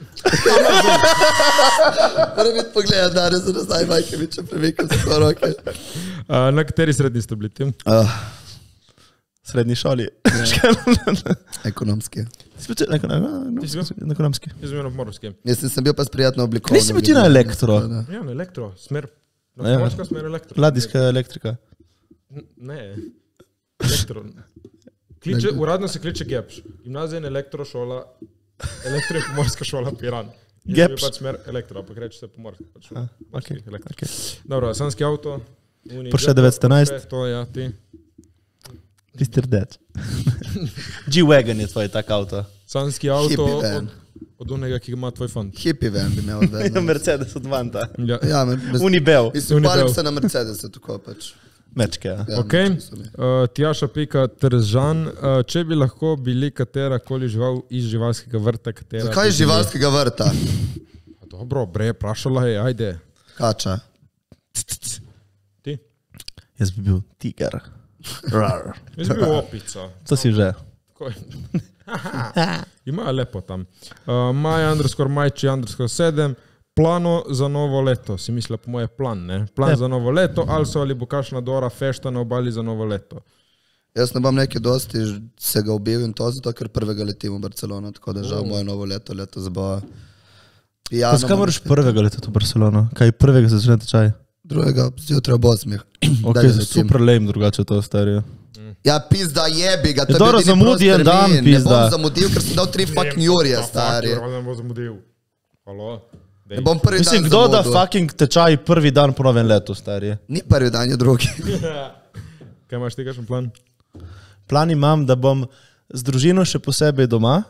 [SPEAKER 4] Moram biti pogledat danes, da nazaj, majke mi, če premikam tako roke.
[SPEAKER 2] Uh, na kateri srednji ste bili, Tim?
[SPEAKER 4] Uh,
[SPEAKER 1] v srednji šoli.
[SPEAKER 4] ekonomski.
[SPEAKER 1] Spet- na- na- na-
[SPEAKER 2] Ti si bil?
[SPEAKER 1] Na ekonomski.
[SPEAKER 2] Jaz sem bil na pomorskem.
[SPEAKER 4] Jaz sem- sem bil pa s prijatno oblikovno.
[SPEAKER 1] Nisi bil ti na elektro?
[SPEAKER 4] Da, da.
[SPEAKER 2] Ja, na elektro, smer. Na
[SPEAKER 1] Ja.
[SPEAKER 2] pomorska smer elektro.
[SPEAKER 1] Ladijska elektrika.
[SPEAKER 2] N- Ne, elektro. Kliče, uradno se kliče Gepš. Gimnazija in elektrošola, elektro in pomorska šola Piran. Jaz sem bil
[SPEAKER 1] Gepš.
[SPEAKER 2] pač smer elektro, ampak reče se pomorska. Pač
[SPEAKER 1] A,
[SPEAKER 2] pomorski
[SPEAKER 1] ok,
[SPEAKER 2] elektro.
[SPEAKER 1] ok.
[SPEAKER 2] Dobro, sanski avto. Uni-
[SPEAKER 1] Porsche devetsto enajst.
[SPEAKER 2] Porsche, To ja, ti.
[SPEAKER 1] Tisti rdeč. G-Wagon je tvoj tak avto.
[SPEAKER 2] Sanski avto
[SPEAKER 4] Hippie van.
[SPEAKER 2] od, od onega, ki ga ima tvoj fant.
[SPEAKER 4] Hippie van bi imel vedno.
[SPEAKER 1] Mercedes od Vanta.
[SPEAKER 2] Ja.
[SPEAKER 4] Ja, me- bez-
[SPEAKER 1] Unibel.
[SPEAKER 4] Mislim,
[SPEAKER 2] Unibel.
[SPEAKER 4] palim se na Mercedesu, tako pač.
[SPEAKER 1] Mečke, ja.
[SPEAKER 4] Ja,
[SPEAKER 2] Ok,
[SPEAKER 4] mečki so mi.
[SPEAKER 2] uh, Tjaša Pika Tržan, uh, če bi lahko bili katera koli žival iz živalskega vrta, katera...
[SPEAKER 4] Zakaj
[SPEAKER 2] bi
[SPEAKER 4] iz živalskega vrta?
[SPEAKER 2] bili? Dobro, bre, vprašala je, ajde.
[SPEAKER 4] Kača.
[SPEAKER 2] Ti?
[SPEAKER 1] Jaz bi bil tiger. Rar.
[SPEAKER 2] Jaz bi bil opica.
[SPEAKER 1] To si že.
[SPEAKER 2] Tako je. Imajo lepo tam. Uh, Maja underscore majči underscore sedem. Plano za novo leto, si mislila po moje plan, ne? Plan
[SPEAKER 1] Ja.
[SPEAKER 2] za novo leto, ali so ali bo kakšna Dora fešta na obali za novo leto.
[SPEAKER 4] Jaz ne bom nekaj dosti se ga ubil in to zato, ker prvega letim v Barcelono, tako da žal moje novo leto, leto zbo. Ja,
[SPEAKER 1] Pa zakaj moraš prvega leteti v Barcelono? Kaj prvega se začne tečaj?
[SPEAKER 4] Drugega zjutraj ob osmih.
[SPEAKER 1] Ok,
[SPEAKER 4] Daj, da letim.
[SPEAKER 1] super lame drugače to stari.
[SPEAKER 4] Ja, pizda jebi ga, to
[SPEAKER 1] Je
[SPEAKER 4] je
[SPEAKER 1] dobro,
[SPEAKER 4] bil edini
[SPEAKER 1] zamudi
[SPEAKER 4] prost
[SPEAKER 1] en dan,
[SPEAKER 4] termin. Ne
[SPEAKER 1] pizda.
[SPEAKER 4] bom zamudil, ker sem dal tri fucking urje, stari.
[SPEAKER 2] Ne bo zamudil. Halo?
[SPEAKER 4] Ne bom prvi
[SPEAKER 1] Mislim,
[SPEAKER 4] dan
[SPEAKER 1] kdo da
[SPEAKER 4] zamudil.
[SPEAKER 1] fucking tečaj prvi dan po novem letu, stari?
[SPEAKER 4] Ni prvi dan, je drugi.
[SPEAKER 2] Kaj imaš ti kakšen plan?
[SPEAKER 1] Plan imam, da bom z družino še posebej doma.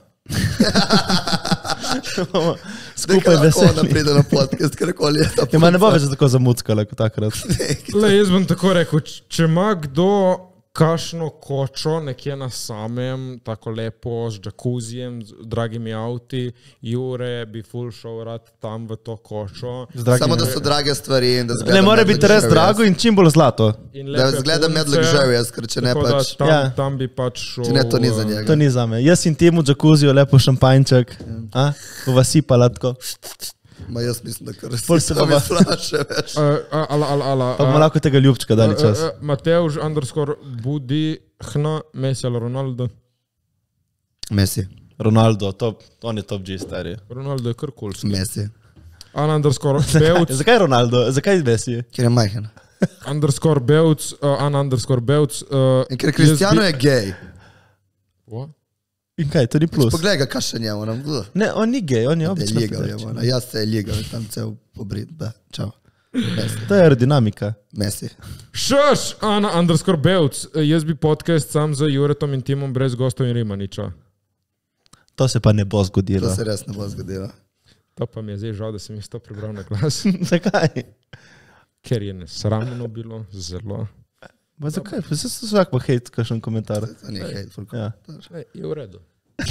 [SPEAKER 1] Skupaj
[SPEAKER 4] Nekaj lahko ona
[SPEAKER 1] veseli.
[SPEAKER 4] pride na podcast, karkoli je ta
[SPEAKER 1] Ima ne bo več tako zamuckala kot takrat.
[SPEAKER 2] Le, jaz bom tako rekel, č- če ima kdo kašno kočo nekje na samem, tako lepo z džakuzijem, z dragimi avti, Jure bi full šel rad tam v to kočo.
[SPEAKER 4] Samo da so drage stvari in da zgleda.
[SPEAKER 1] Ne more
[SPEAKER 4] med
[SPEAKER 1] biti res
[SPEAKER 4] luxurious.
[SPEAKER 1] drago in čim bolj zlato.
[SPEAKER 2] In
[SPEAKER 4] Da
[SPEAKER 2] lepe
[SPEAKER 4] zgleda med
[SPEAKER 2] punce,
[SPEAKER 4] luxurious, ker če ne
[SPEAKER 2] tako da
[SPEAKER 4] pač.
[SPEAKER 2] Tam,
[SPEAKER 1] Ja.
[SPEAKER 2] tam bi pač šel.
[SPEAKER 4] Če ne, to ni za
[SPEAKER 2] eh,
[SPEAKER 4] njega.
[SPEAKER 1] To ni za me. Jaz in temu džakuzijo lepo šampanjček. A? Bova sipala tako.
[SPEAKER 4] Ma jaz mislim, da kar
[SPEAKER 1] Pol
[SPEAKER 4] si
[SPEAKER 1] se
[SPEAKER 4] tam
[SPEAKER 1] pa-
[SPEAKER 4] izflaše, veš.
[SPEAKER 2] Uh, ala, ala, ala,
[SPEAKER 1] Pa bomo lahko tega ljubčka dali čas.
[SPEAKER 2] Uh, uh, Mateuš underscore budi hna, Messi ali Ronaldo.
[SPEAKER 4] Messi,
[SPEAKER 1] Ronaldo, top, on je top G, stari.
[SPEAKER 2] Ronaldo je kar kul.
[SPEAKER 4] Messi.
[SPEAKER 2] Ana underscore Bevc,
[SPEAKER 1] Zakaj Ronaldo? Zakaj Messi?
[SPEAKER 4] Ker je majhen.
[SPEAKER 2] underscore Bevc, uh, Ana underscore Bevc. Uh,
[SPEAKER 4] In ker Kristjano je gej.
[SPEAKER 2] What?
[SPEAKER 1] In kaj, to ni plus?
[SPEAKER 4] Poglej ga, kaj še njemu. nam, ugh.
[SPEAKER 1] Ne, on ni gej, on je
[SPEAKER 4] Da je
[SPEAKER 1] obično.
[SPEAKER 4] ligal, je ona. Jaz se je ligal, tam cel pobrit. Da, čau. Messi.
[SPEAKER 1] To je aerodinamika.
[SPEAKER 4] Messi.
[SPEAKER 2] Šoš, Ana underscore Bevc. Uh, jaz bi podcast sam z Juretom in Timom brez gostov in Rimaniča.
[SPEAKER 1] To se pa ne bo
[SPEAKER 4] To
[SPEAKER 1] zgodilo.
[SPEAKER 4] se res ne bo zgodilo.
[SPEAKER 2] To pa mi je zdaj žal, da sem jaz to prebral na glas.
[SPEAKER 1] Zakaj?
[SPEAKER 2] Ker je nesramno bilo, zelo.
[SPEAKER 1] Pa zakaj? Pa se vsak pa hejt, kakšen komentar.
[SPEAKER 4] To ni hejt, ful
[SPEAKER 1] Ja.
[SPEAKER 2] Ej, je v redu.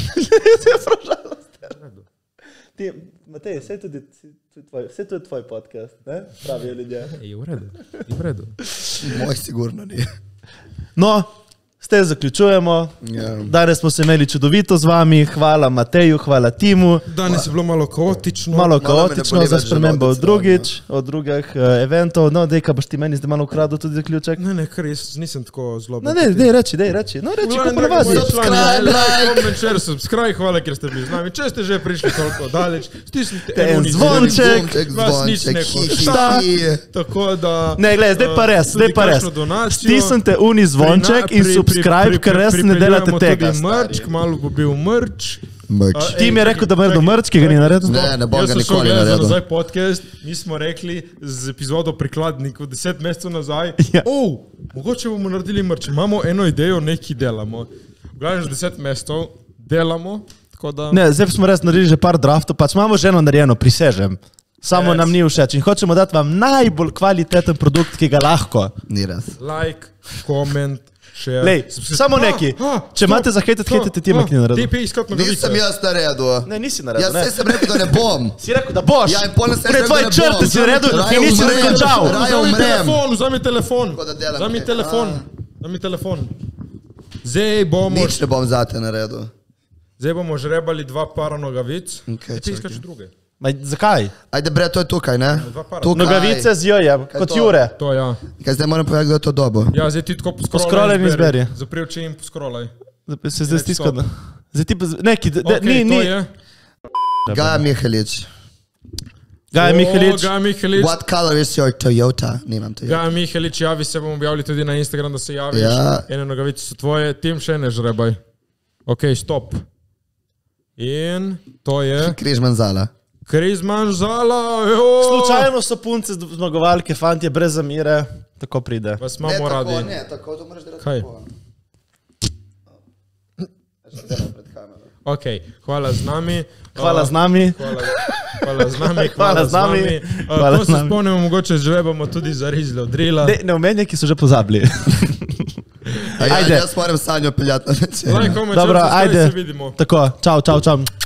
[SPEAKER 1] Ti, Matej, vse tudi, tvoj, vse to je tvoj podcast, ne? Pravijo ljudje.
[SPEAKER 2] Ej, je v redu. Je v redu.
[SPEAKER 4] Moj sigurno ni.
[SPEAKER 1] No, s tem zaključujemo.
[SPEAKER 4] Ja.
[SPEAKER 1] Danes smo se imeli čudovito z vami. Hvala Mateju, hvala Timu.
[SPEAKER 2] Danes je bilo malo kaotično.
[SPEAKER 1] Malo
[SPEAKER 4] Malo me ne
[SPEAKER 1] kaotično
[SPEAKER 4] boli
[SPEAKER 1] za
[SPEAKER 4] več
[SPEAKER 1] spremembo od
[SPEAKER 4] želodec,
[SPEAKER 1] drugič, od drugih uh, eventov. No, dej, kaj boš ti meni zdaj malo ukradel tudi zaključek?
[SPEAKER 2] Ne, ne, ker jaz nisem tako zloben.
[SPEAKER 1] No, ne, dej, reči, dej, reči. No, reči, kako ponavadi.
[SPEAKER 4] Subscribe, like.
[SPEAKER 2] Comment, share, subscribe, hvala, ker ste bili z nami. Če ste že prišli toliko daleč, stisnite
[SPEAKER 1] En
[SPEAKER 2] uni
[SPEAKER 1] zvonček.
[SPEAKER 2] zvonček, vas nič ne
[SPEAKER 4] zvonček,
[SPEAKER 2] košta.
[SPEAKER 4] hi, hi.
[SPEAKER 2] Tako da...
[SPEAKER 1] Ne, glej, zdaj pa res,
[SPEAKER 2] uh,
[SPEAKER 1] zdaj pa
[SPEAKER 2] tudi
[SPEAKER 1] res.
[SPEAKER 2] kakšno donacijo.
[SPEAKER 1] Stisnite uni zvonček in subscribe, ker res ne delate tega.
[SPEAKER 2] Tudi merch, kmalo bo bil merch.
[SPEAKER 4] Merch.
[SPEAKER 1] Tim je rekel, da bo naredil merch, ki ga ni naredil.
[SPEAKER 4] Ne, ne bom
[SPEAKER 2] Jaz
[SPEAKER 4] ga
[SPEAKER 2] sem šel
[SPEAKER 4] nikoli
[SPEAKER 2] gledati za
[SPEAKER 4] naredil.
[SPEAKER 2] nazaj podcast, mi smo rekli z epizodo Prikladnikov deset mesecev nazaj,
[SPEAKER 1] Ja.
[SPEAKER 2] oh, mogoče bomo naredili merch, imamo eno idejo, nekaj delamo. V glavnem že deset mesecev delamo, tako da...
[SPEAKER 1] Ne, zdaj smo res naredili že par draftov, pač imamo že eno narejeno, prisežem. Samo
[SPEAKER 2] Res.
[SPEAKER 1] nam ni všeč in hočemo dati vam najbolj kvaliteten produkt, ki ga lahko.
[SPEAKER 4] Ni res.
[SPEAKER 2] Like, comment, share.
[SPEAKER 1] Lej, samo neki. Če imate za hejtet, hejtete Tima, ki ni naredil.
[SPEAKER 2] T P iskati nogavice.
[SPEAKER 4] Nisem jaz naredil.
[SPEAKER 1] Ne, nisi
[SPEAKER 4] Jaz
[SPEAKER 1] naredil, ne.
[SPEAKER 4] se sem rekel, da ne bom.
[SPEAKER 1] Si rekel, da boš.
[SPEAKER 4] Ja, in pol sem
[SPEAKER 1] Pred
[SPEAKER 4] rekel,
[SPEAKER 1] tvoje
[SPEAKER 4] da ne
[SPEAKER 1] črte
[SPEAKER 4] bom.
[SPEAKER 1] si naredil
[SPEAKER 4] Raje
[SPEAKER 1] in nisi
[SPEAKER 4] umrem.
[SPEAKER 1] dokončal.
[SPEAKER 4] Raje
[SPEAKER 2] Vzami
[SPEAKER 4] umrem.
[SPEAKER 2] telefon, vzami telefon.
[SPEAKER 4] Tako da delam
[SPEAKER 2] Vzami
[SPEAKER 4] kaj.
[SPEAKER 2] telefon. Vzami telefon. Zdaj bomo,
[SPEAKER 4] Nič ne bom zate naredil.
[SPEAKER 2] zdaj bomo žrebali dva para nogavic.
[SPEAKER 4] Okej,
[SPEAKER 2] Ti iskaš
[SPEAKER 4] čakaj.
[SPEAKER 2] druge.
[SPEAKER 1] Ma, zakaj?
[SPEAKER 4] Ajde, bre, to je tukaj, ne?
[SPEAKER 2] Dva para.
[SPEAKER 4] Tukaj.
[SPEAKER 1] Nogavice z jojem,
[SPEAKER 4] Kaj
[SPEAKER 1] kot
[SPEAKER 4] to?
[SPEAKER 1] Jure.
[SPEAKER 2] To ja.
[SPEAKER 4] Kaj zdaj moram povedati, kdo je to dobo?
[SPEAKER 2] Ja, zdaj ti tako poskrolaj.
[SPEAKER 1] Poskrolaj in izberi.
[SPEAKER 2] Zapri oči in poskrolaj.
[SPEAKER 1] Se zdaj
[SPEAKER 2] Ne,
[SPEAKER 1] stiska.
[SPEAKER 2] stop.
[SPEAKER 1] Zdaj ti pa, neki, de,
[SPEAKER 2] Ok,
[SPEAKER 1] ni,
[SPEAKER 2] to
[SPEAKER 1] ni.
[SPEAKER 2] je.
[SPEAKER 4] Gaja Mihelič.
[SPEAKER 1] Gaj Mihelič.
[SPEAKER 2] O, Gaja Mihelič.
[SPEAKER 4] What color is your Toyota? Nimam Toyota.
[SPEAKER 2] Gaja Mihelič, javi se, bomo objavili tudi na Instagram, da se javiš.
[SPEAKER 4] Ja.
[SPEAKER 2] Ene nogavice so tvoje, tim še ne žrebaj. Ok, stop. In to je
[SPEAKER 4] Križman Zala.
[SPEAKER 2] Krizman Zala. Jo.
[SPEAKER 1] Slučajno so punce zmagovalke, fantje, brez zamire. Tako pride.
[SPEAKER 2] Vas imamo radi.
[SPEAKER 4] ne, tako, to moraš delati
[SPEAKER 2] Kaj?
[SPEAKER 4] tako. Jaz delam pred kamero.
[SPEAKER 2] Ok, hvala z nami.
[SPEAKER 1] Hvala
[SPEAKER 2] Uh,
[SPEAKER 1] z nami.
[SPEAKER 2] Hvala, hvala z nami.
[SPEAKER 1] Hvala z nami.
[SPEAKER 2] Uh,
[SPEAKER 1] Hvala
[SPEAKER 2] ko
[SPEAKER 1] z
[SPEAKER 2] se
[SPEAKER 1] nami.
[SPEAKER 2] spomnimo, mogoče žrebamo tudi za rizle od drila.
[SPEAKER 1] Ne, ne omenjaj, ki so že pozabili.
[SPEAKER 4] A ja,
[SPEAKER 1] Ajde.
[SPEAKER 4] jaz moram sanjo peljati na večer.
[SPEAKER 2] Like, comment,
[SPEAKER 1] Dobro,
[SPEAKER 2] share, subscribe,
[SPEAKER 1] ajde.
[SPEAKER 2] se vidimo.
[SPEAKER 1] Tako, čau, čau, čau.